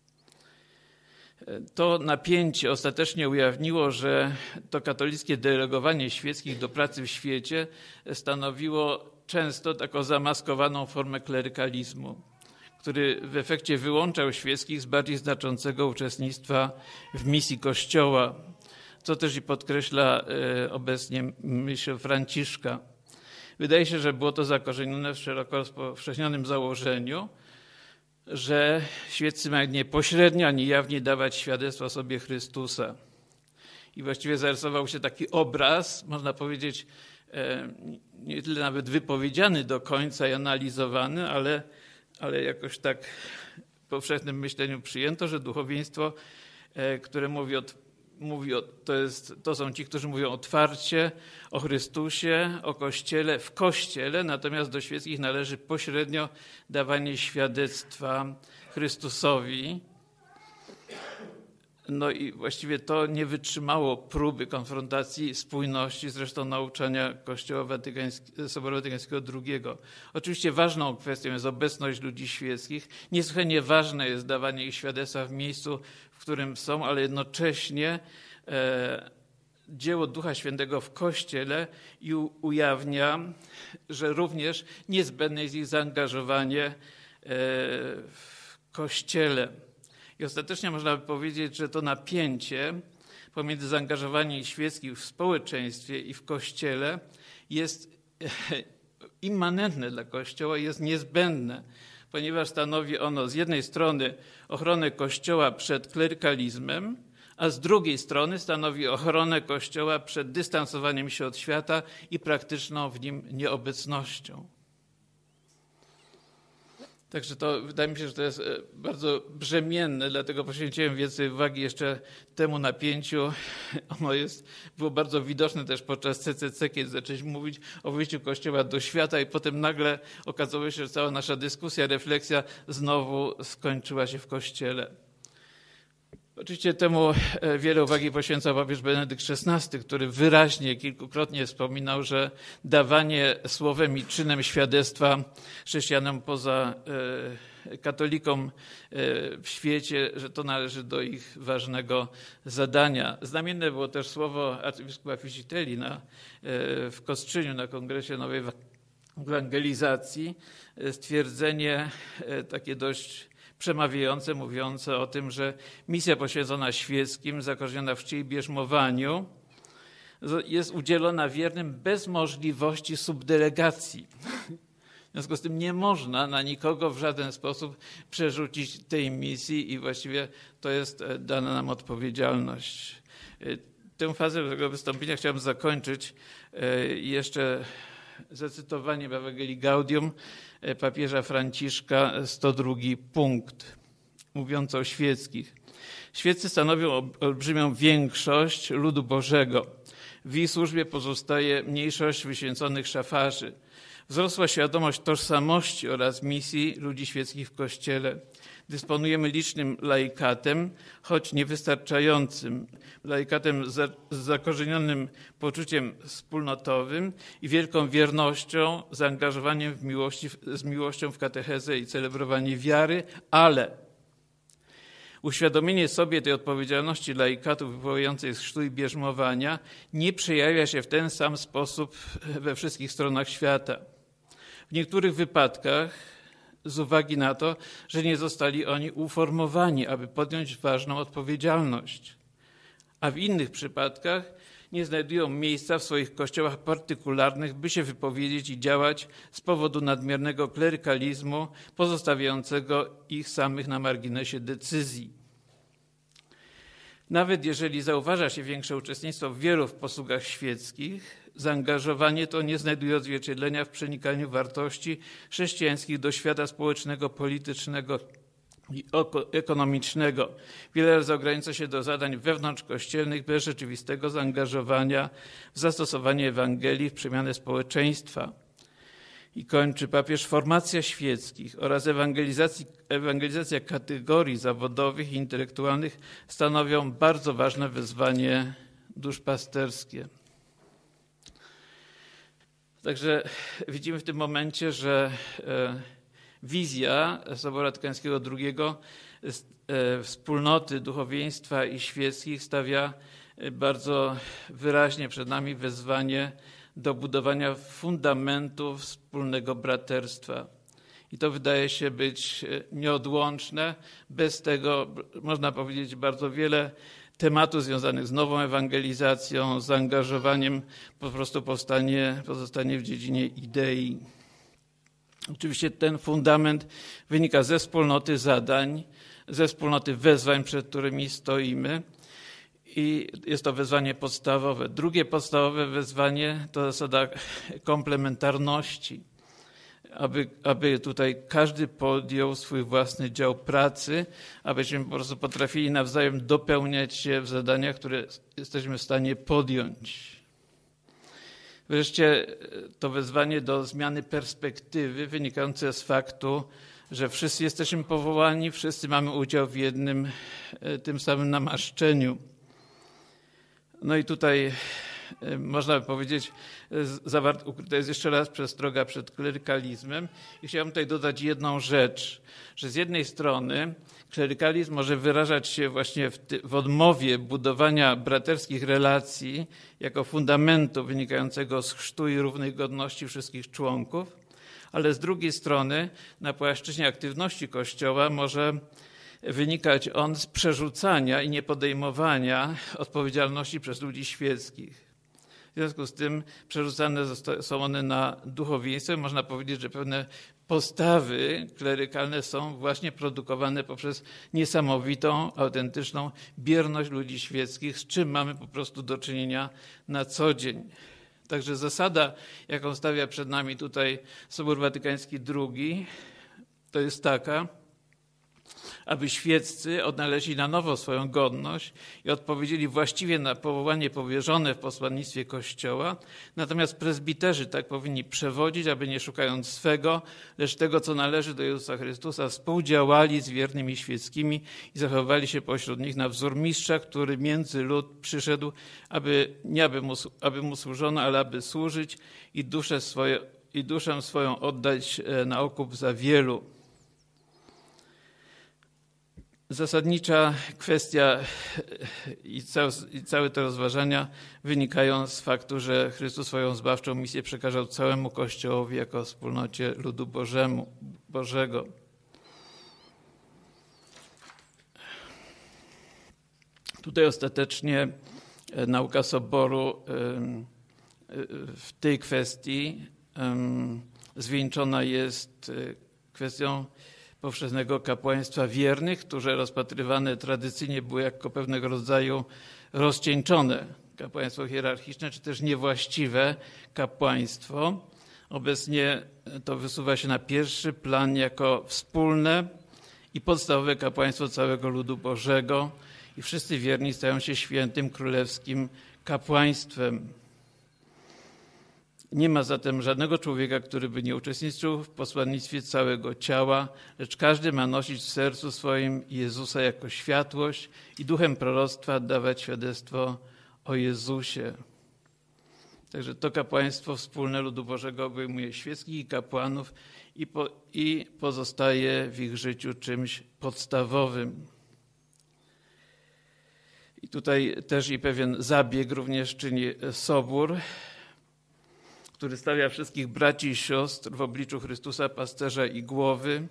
To napięcie ostatecznie ujawniło, że to katolickie delegowanie świeckich do pracy w świecie stanowiło często taką zamaskowaną formę klerykalizmu, który w efekcie wyłączał świeckich z bardziej znaczącego uczestnictwa w misji Kościoła, co też i podkreśla obecnie myśl Franciszka. Wydaje się, że było to zakorzenione w szeroko rozpowszechnionym założeniu, że świeccy mają nie pośrednio, ani jawnie dawać świadectwo o sobie Chrystusa. I właściwie zarysował się taki obraz, można powiedzieć, nie tyle nawet wypowiedziany do końca i analizowany, ale, ale jakoś tak w powszechnym myśleniu przyjęto, że duchowieństwo, które mówi, o, mówi o, to, jest, to są ci, którzy mówią otwarcie o Chrystusie, o Kościele, w Kościele, natomiast do świeckich należy pośrednio dawanie świadectwa Chrystusowi. No i właściwie to nie wytrzymało próby konfrontacji spójności, zresztą nauczania Kościoła Watykańskiego, Soboru Watykańskiego drugiego. Oczywiście ważną kwestią jest obecność ludzi świeckich. Niesłychanie ważne jest dawanie ich świadectwa w miejscu, w którym są, ale jednocześnie e, dzieło Ducha Świętego w Kościele i u, ujawnia, że również niezbędne jest ich zaangażowanie e, w Kościele. I ostatecznie można by powiedzieć, że to napięcie pomiędzy zaangażowaniem świeckich w społeczeństwie i w Kościele jest immanentne dla Kościoła, jest niezbędne, ponieważ stanowi ono z jednej strony ochronę Kościoła przed klerykalizmem, a z drugiej strony stanowi ochronę Kościoła przed dystansowaniem się od świata i praktyczną w nim nieobecnością. Także to wydaje mi się, że to jest bardzo brzemienne, dlatego poświęciłem więcej uwagi jeszcze temu napięciu. Ono jest, było bardzo widoczne też podczas C C C, kiedy zaczęliśmy mówić o wyjściu Kościoła do świata i potem nagle okazało się, że cała nasza dyskusja, refleksja znowu skończyła się w Kościele. Oczywiście temu wiele uwagi poświęcał papież Benedykt szesnasty, który wyraźnie kilkukrotnie wspominał, że dawanie słowem i czynem świadectwa chrześcijanom poza katolikom w świecie, że to należy do ich ważnego zadania. Znamienne było też słowo arcybiskupa Fisitelli na, w Kostrzyniu na Kongresie Nowej Ewangelizacji, stwierdzenie takie dość przemawiające, mówiące o tym, że misja poświęcona świeckim, zakorzeniona w czci i bierzmowaniu jest udzielona wiernym bez możliwości subdelegacji. W związku z tym nie można na nikogo w żaden sposób przerzucić tej misji i właściwie to jest dana nam odpowiedzialność. Tę fazę tego wystąpienia chciałem zakończyć jeszcze zacytowaniem Ewangelii Gaudium papieża Franciszka, sto drugi punkt, mówiący o świeckich. Świeccy stanowią olbrzymią większość ludu Bożego. W ich służbie pozostaje mniejszość wyświęconych szafarzy. Wzrosła świadomość tożsamości oraz misji ludzi świeckich w Kościele. Dysponujemy licznym laikatem, choć niewystarczającym. Laikatem z zakorzenionym poczuciem wspólnotowym i wielką wiernością, zaangażowaniem w miłości, z miłością w katechezę i celebrowanie wiary, ale uświadomienie sobie tej odpowiedzialności laikatu wypływającej z chrztu i bierzmowania nie przejawia się w ten sam sposób we wszystkich stronach świata. W niektórych wypadkach z uwagi na to, że nie zostali oni uformowani, aby podjąć ważną odpowiedzialność. A w innych przypadkach nie znajdują miejsca w swoich kościołach partykularnych, by się wypowiedzieć i działać z powodu nadmiernego klerykalizmu pozostawiającego ich samych na marginesie decyzji. Nawet jeżeli zauważa się większe uczestnictwo w wielu posługach świeckich, zaangażowanie to nie znajduje odzwierciedlenia w przenikaniu wartości chrześcijańskich do świata społecznego, politycznego i ekonomicznego. Wiele razy ogranicza się do zadań wewnątrzkościelnych bez rzeczywistego zaangażowania w zastosowanie Ewangelii w przemianę społeczeństwa. I kończy papież: formacja świeckich oraz ewangelizacja kategorii zawodowych i intelektualnych stanowią bardzo ważne wyzwanie duszpasterskie. Także widzimy w tym momencie, że wizja Soboru Watykańskiego drugiego wspólnoty duchowieństwa i świeckich stawia bardzo wyraźnie przed nami wezwanie do budowania fundamentu wspólnego braterstwa. I to wydaje się być nieodłączne. Bez tego, można powiedzieć, bardzo wiele tematów związanych z nową ewangelizacją, z zaangażowaniem po prostu powstanie, pozostanie w dziedzinie idei. Oczywiście ten fundament wynika ze wspólnoty zadań, ze wspólnoty wezwań, przed którymi stoimy. I jest to wezwanie podstawowe. Drugie podstawowe wezwanie to zasada komplementarności, aby, aby tutaj każdy podjął swój własny dział pracy, abyśmy po prostu potrafili nawzajem dopełniać się w zadaniach, które jesteśmy w stanie podjąć. Wreszcie to wezwanie do zmiany perspektywy wynikające z faktu, że wszyscy jesteśmy powołani, wszyscy mamy udział w jednym, tym samym namaszczeniu. No i tutaj można by powiedzieć, ukryta jest jeszcze raz przestroga przed klerykalizmem. I chciałbym tutaj dodać jedną rzecz, że z jednej strony klerykalizm może wyrażać się właśnie w, ty, w odmowie budowania braterskich relacji jako fundamentu wynikającego z chrztu i równej godności wszystkich członków, ale z drugiej strony na płaszczyźnie aktywności Kościoła może wynikać on z przerzucania i niepodejmowania odpowiedzialności przez ludzi świeckich. związku z tym przerzucane są one na duchowieństwo. Można powiedzieć, że pewne postawy klerykalne są właśnie produkowane poprzez niesamowitą, autentyczną bierność ludzi świeckich, z czym mamy po prostu do czynienia na co dzień. Także zasada, jaką stawia przed nami tutaj Sobór Watykański drugi, to jest taka, aby świeccy odnaleźli na nowo swoją godność i odpowiedzieli właściwie na powołanie powierzone w posłannictwie Kościoła. Natomiast prezbiterzy tak powinni przewodzić, aby nie szukając swego, lecz tego, co należy do Jezusa Chrystusa, współdziałali z wiernymi świeckimi i zachowywali się pośród nich na wzór mistrza, który między lud przyszedł, aby nie aby mu, aby mu służono, ale aby służyć i duszę, swoje, i duszę swoją oddać na okup za wielu. Zasadnicza kwestia i całe, i całe te rozważania wynikają z faktu, że Chrystus swoją zbawczą misję przekazał całemu Kościołowi jako wspólnocie ludu Bożemu, Bożego. Tutaj ostatecznie nauka Soboru w tej kwestii zwieńczona jest kwestią powszechnego kapłaństwa wiernych, które rozpatrywane tradycyjnie było jako pewnego rodzaju rozcieńczone kapłaństwo hierarchiczne, czy też niewłaściwe kapłaństwo. Obecnie to wysuwa się na pierwszy plan jako wspólne i podstawowe kapłaństwo całego ludu Bożego i wszyscy wierni stają się świętym królewskim kapłaństwem. Nie ma zatem żadnego człowieka, który by nie uczestniczył w posłannictwie całego ciała, lecz każdy ma nosić w sercu swoim Jezusa jako światłość i duchem proroctwa dawać świadectwo o Jezusie. Także to kapłaństwo wspólne ludu Bożego obejmuje świeckich i kapłanów i, po, i pozostaje w ich życiu czymś podstawowym. I tutaj też i pewien zabieg również czyni Sobór, który stawia wszystkich braci i sióstr w obliczu Chrystusa, pasterza i głowy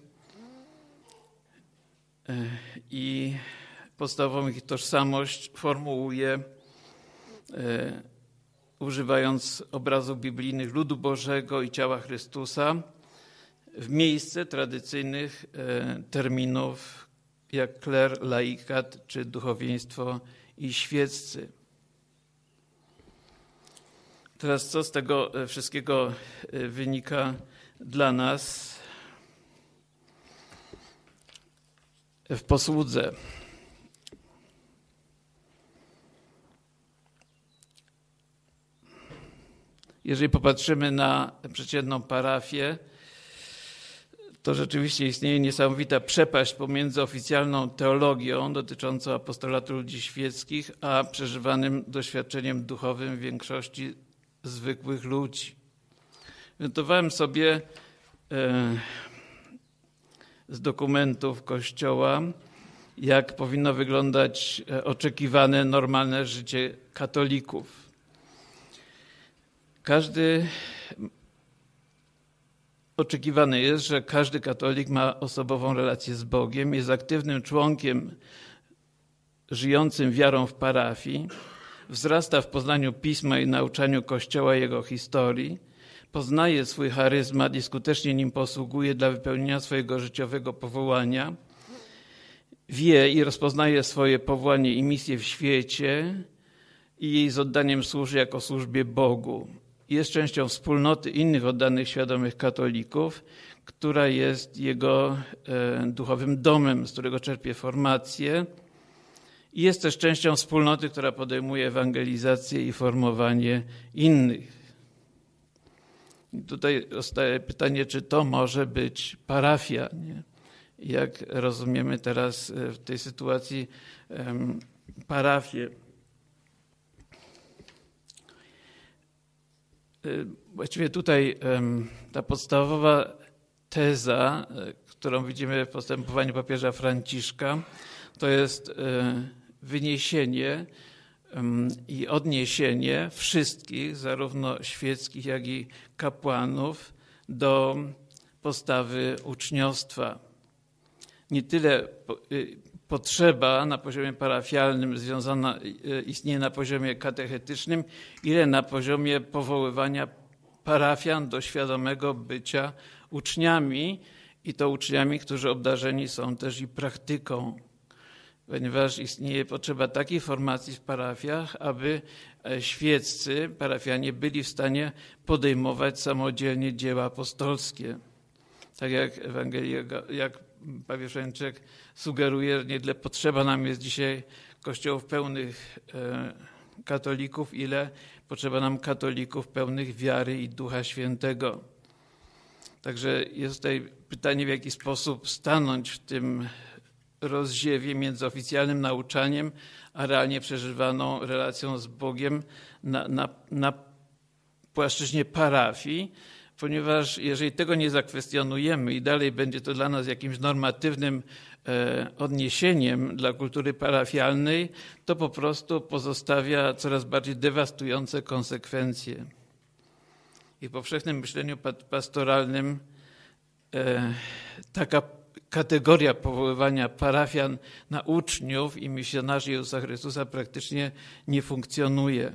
i podstawową ich tożsamość formułuje używając obrazów biblijnych ludu Bożego i ciała Chrystusa w miejsce tradycyjnych terminów jak kler, laikat czy duchowieństwo i świeccy. Teraz co z tego wszystkiego wynika dla nas w posłudze? Jeżeli popatrzymy na przeciętną parafię, to rzeczywiście istnieje niesamowita przepaść pomiędzy oficjalną teologią dotyczącą apostolatu ludzi świeckich, a przeżywanym doświadczeniem duchowym większości zwykłych ludzi. Notowałem sobie e, z dokumentów Kościoła, jak powinno wyglądać oczekiwane, normalne życie katolików. Każdy, oczekiwane jest, że każdy katolik ma osobową relację z Bogiem, jest aktywnym członkiem żyjącym wiarą w parafii, wzrasta w poznaniu Pisma i nauczaniu Kościoła i jego historii, poznaje swój charyzmat i skutecznie nim posługuje dla wypełnienia swojego życiowego powołania, wie i rozpoznaje swoje powołanie i misję w świecie i jej z oddaniem służy jako służbie Bogu. Jest częścią wspólnoty innych oddanych, świadomych katolików, która jest jego duchowym domem, z którego czerpie formację. I jest też częścią wspólnoty, która podejmuje ewangelizację i formowanie innych. I tutaj zostaje pytanie, czy to może być parafia, nie? Jak rozumiemy teraz w tej sytuacji um, parafię. Właściwie tutaj um, ta podstawowa teza, którą widzimy w postępowaniu papieża Franciszka, to jest wyniesienie i odniesienie wszystkich, zarówno świeckich, jak i kapłanów, do postawy uczniostwa. Nie tyle potrzeba na poziomie parafialnym związana istnieje na poziomie katechetycznym, ile na poziomie powoływania parafian do świadomego bycia uczniami i to uczniami, którzy obdarzeni są też i praktyką, ponieważ istnieje potrzeba takiej formacji w parafiach, aby świeccy parafianie byli w stanie podejmować samodzielnie dzieła apostolskie. Tak jak Ewangelia, jak papież Franciszek sugeruje, nie tyle potrzeba nam jest dzisiaj kościołów pełnych katolików, ile potrzeba nam katolików pełnych wiary i Ducha Świętego. Także jest tutaj pytanie, w jaki sposób stanąć w tym rozziewie między oficjalnym nauczaniem, a realnie przeżywaną relacją z Bogiem na, na, na płaszczyźnie parafii, ponieważ jeżeli tego nie zakwestionujemy i dalej będzie to dla nas jakimś normatywnym e, odniesieniem dla kultury parafialnej, to po prostu pozostawia coraz bardziej dewastujące konsekwencje. I w powszechnym myśleniu pastoralnym e, taka kategoria powoływania parafian na uczniów i misjonarzy Jezusa Chrystusa praktycznie nie funkcjonuje.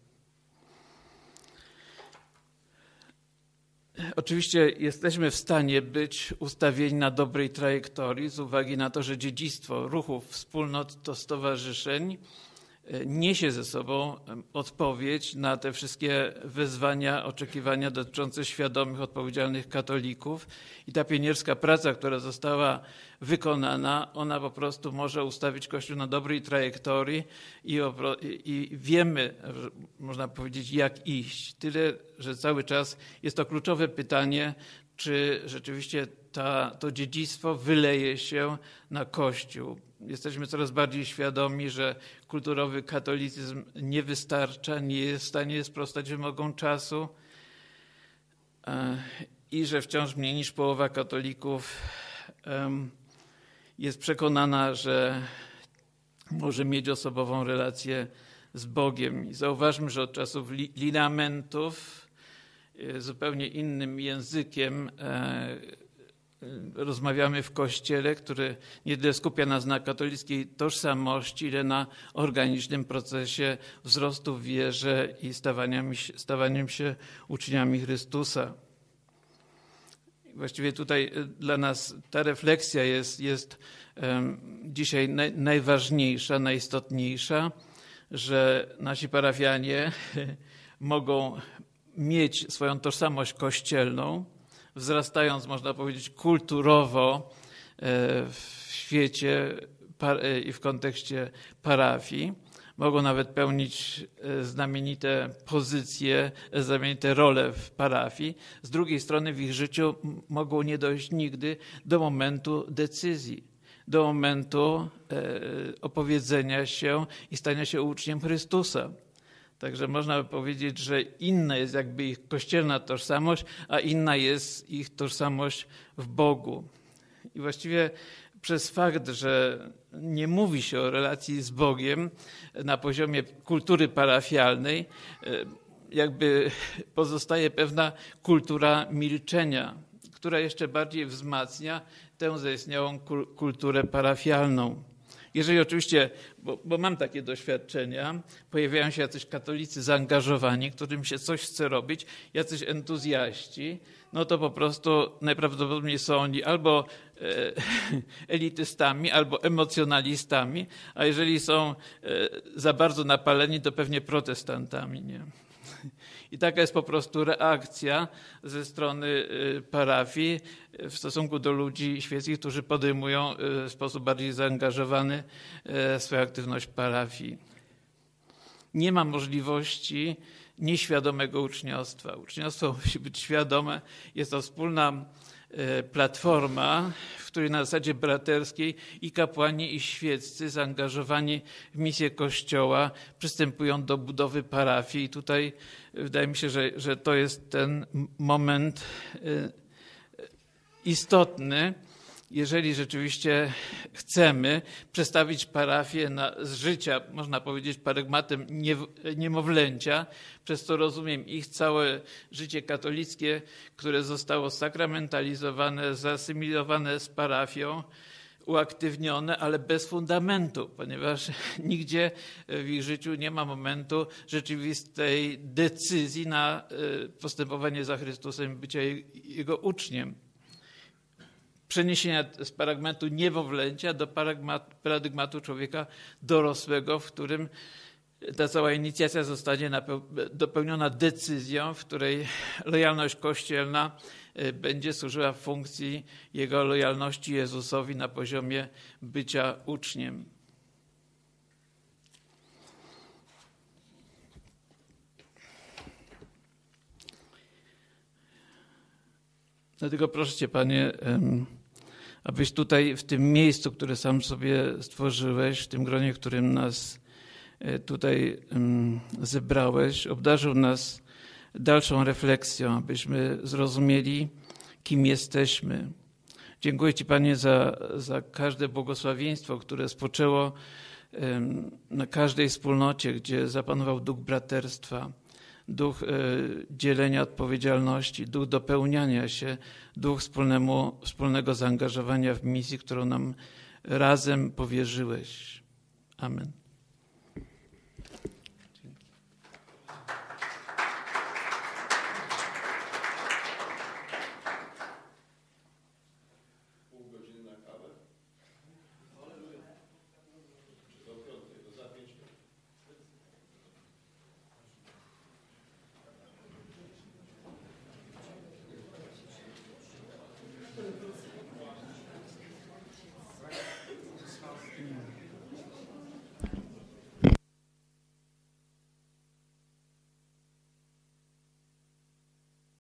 Oczywiście jesteśmy w stanie być ustawieni na dobrej trajektorii z uwagi na to, że dziedzictwo ruchów, wspólnot to stowarzyszeń niesie ze sobą odpowiedź na te wszystkie wyzwania, oczekiwania dotyczące świadomych, odpowiedzialnych katolików. I ta pionierska praca, która została wykonana, ona po prostu może ustawić Kościół na dobrej trajektorii i, i wiemy, można powiedzieć, jak iść. Tyle, że cały czas jest to kluczowe pytanie, czy rzeczywiście ta, to dziedzictwo wyleje się na Kościół. Jesteśmy coraz bardziej świadomi, że kulturowy katolicyzm nie wystarcza, nie jest w stanie sprostać wymogom czasu i że wciąż mniej niż połowa katolików jest przekonana, że może mieć osobową relację z Bogiem. I zauważmy, że od czasów lineamentów zupełnie innym językiem rozmawiamy w Kościele, który nie tyle skupia nas na katolickiej tożsamości, ile na organicznym procesie wzrostu w wierze i stawaniem, stawaniem się uczniami Chrystusa. Właściwie tutaj dla nas ta refleksja jest, jest dzisiaj naj, najważniejsza, najistotniejsza, że nasi parafianie mogą mieć swoją tożsamość kościelną, wzrastając, można powiedzieć, kulturowo w świecie i w kontekście parafii. Mogą nawet pełnić znamienite pozycje, znamienite role w parafii. Z drugiej strony w ich życiu mogą nie dojść nigdy do momentu decyzji, do momentu opowiedzenia się i stania się uczniem Chrystusa. Także można by powiedzieć, że inna jest jakby ich kościelna tożsamość, a inna jest ich tożsamość w Bogu. I właściwie przez fakt, że nie mówi się o relacji z Bogiem na poziomie kultury parafialnej, jakby pozostaje pewna kultura milczenia, która jeszcze bardziej wzmacnia tę zaistniałą kulturę parafialną. Jeżeli oczywiście, bo, bo mam takie doświadczenia, pojawiają się jacyś katolicy zaangażowani, którym się coś chce robić, jacyś entuzjaści, no to po prostu najprawdopodobniej są oni albo e, elitystami, albo emocjonalistami, a jeżeli są e, za bardzo napaleni, to pewnie protestantami, nie? I taka jest po prostu reakcja ze strony parafii w stosunku do ludzi świeckich, którzy podejmują w sposób bardziej zaangażowany swoją aktywność parafii. Nie ma możliwości nieświadomego uczniostwa. Uczniostwo musi być świadome. Jest to wspólna platforma, w której na zasadzie braterskiej i kapłani, i świeccy zaangażowani w misję Kościoła przystępują do budowy parafii. I tutaj wydaje mi się, że, że to jest ten moment istotny, jeżeli rzeczywiście chcemy przestawić parafię na, z życia, można powiedzieć, parygmatem niemowlęcia, przez co rozumiem ich całe życie katolickie, które zostało sakramentalizowane, zasymilowane z parafią, uaktywnione, ale bez fundamentu, ponieważ nigdzie w ich życiu nie ma momentu rzeczywistej decyzji na postępowanie za Chrystusem, bycia Jego uczniem. Przeniesienia z paradygmatu niewowlęcia do paradygmatu człowieka dorosłego, w którym ta cała inicjacja zostanie dopełniona decyzją, w której lojalność kościelna będzie służyła funkcji jego lojalności Jezusowi na poziomie bycia uczniem. Dlatego proszę Cię, Panie, abyś tutaj w tym miejscu, które sam sobie stworzyłeś, w tym gronie, w którym nas tutaj zebrałeś, obdarzył nas dalszą refleksją, abyśmy zrozumieli, kim jesteśmy. Dziękuję Ci, Panie, za, za każde błogosławieństwo, które spoczęło na każdej wspólnocie, gdzie zapanował duch braterstwa, duch dzielenia odpowiedzialności, duch dopełniania się, duch wspólnemu, wspólnego zaangażowania w misję, którą nam razem powierzyłeś. Amen.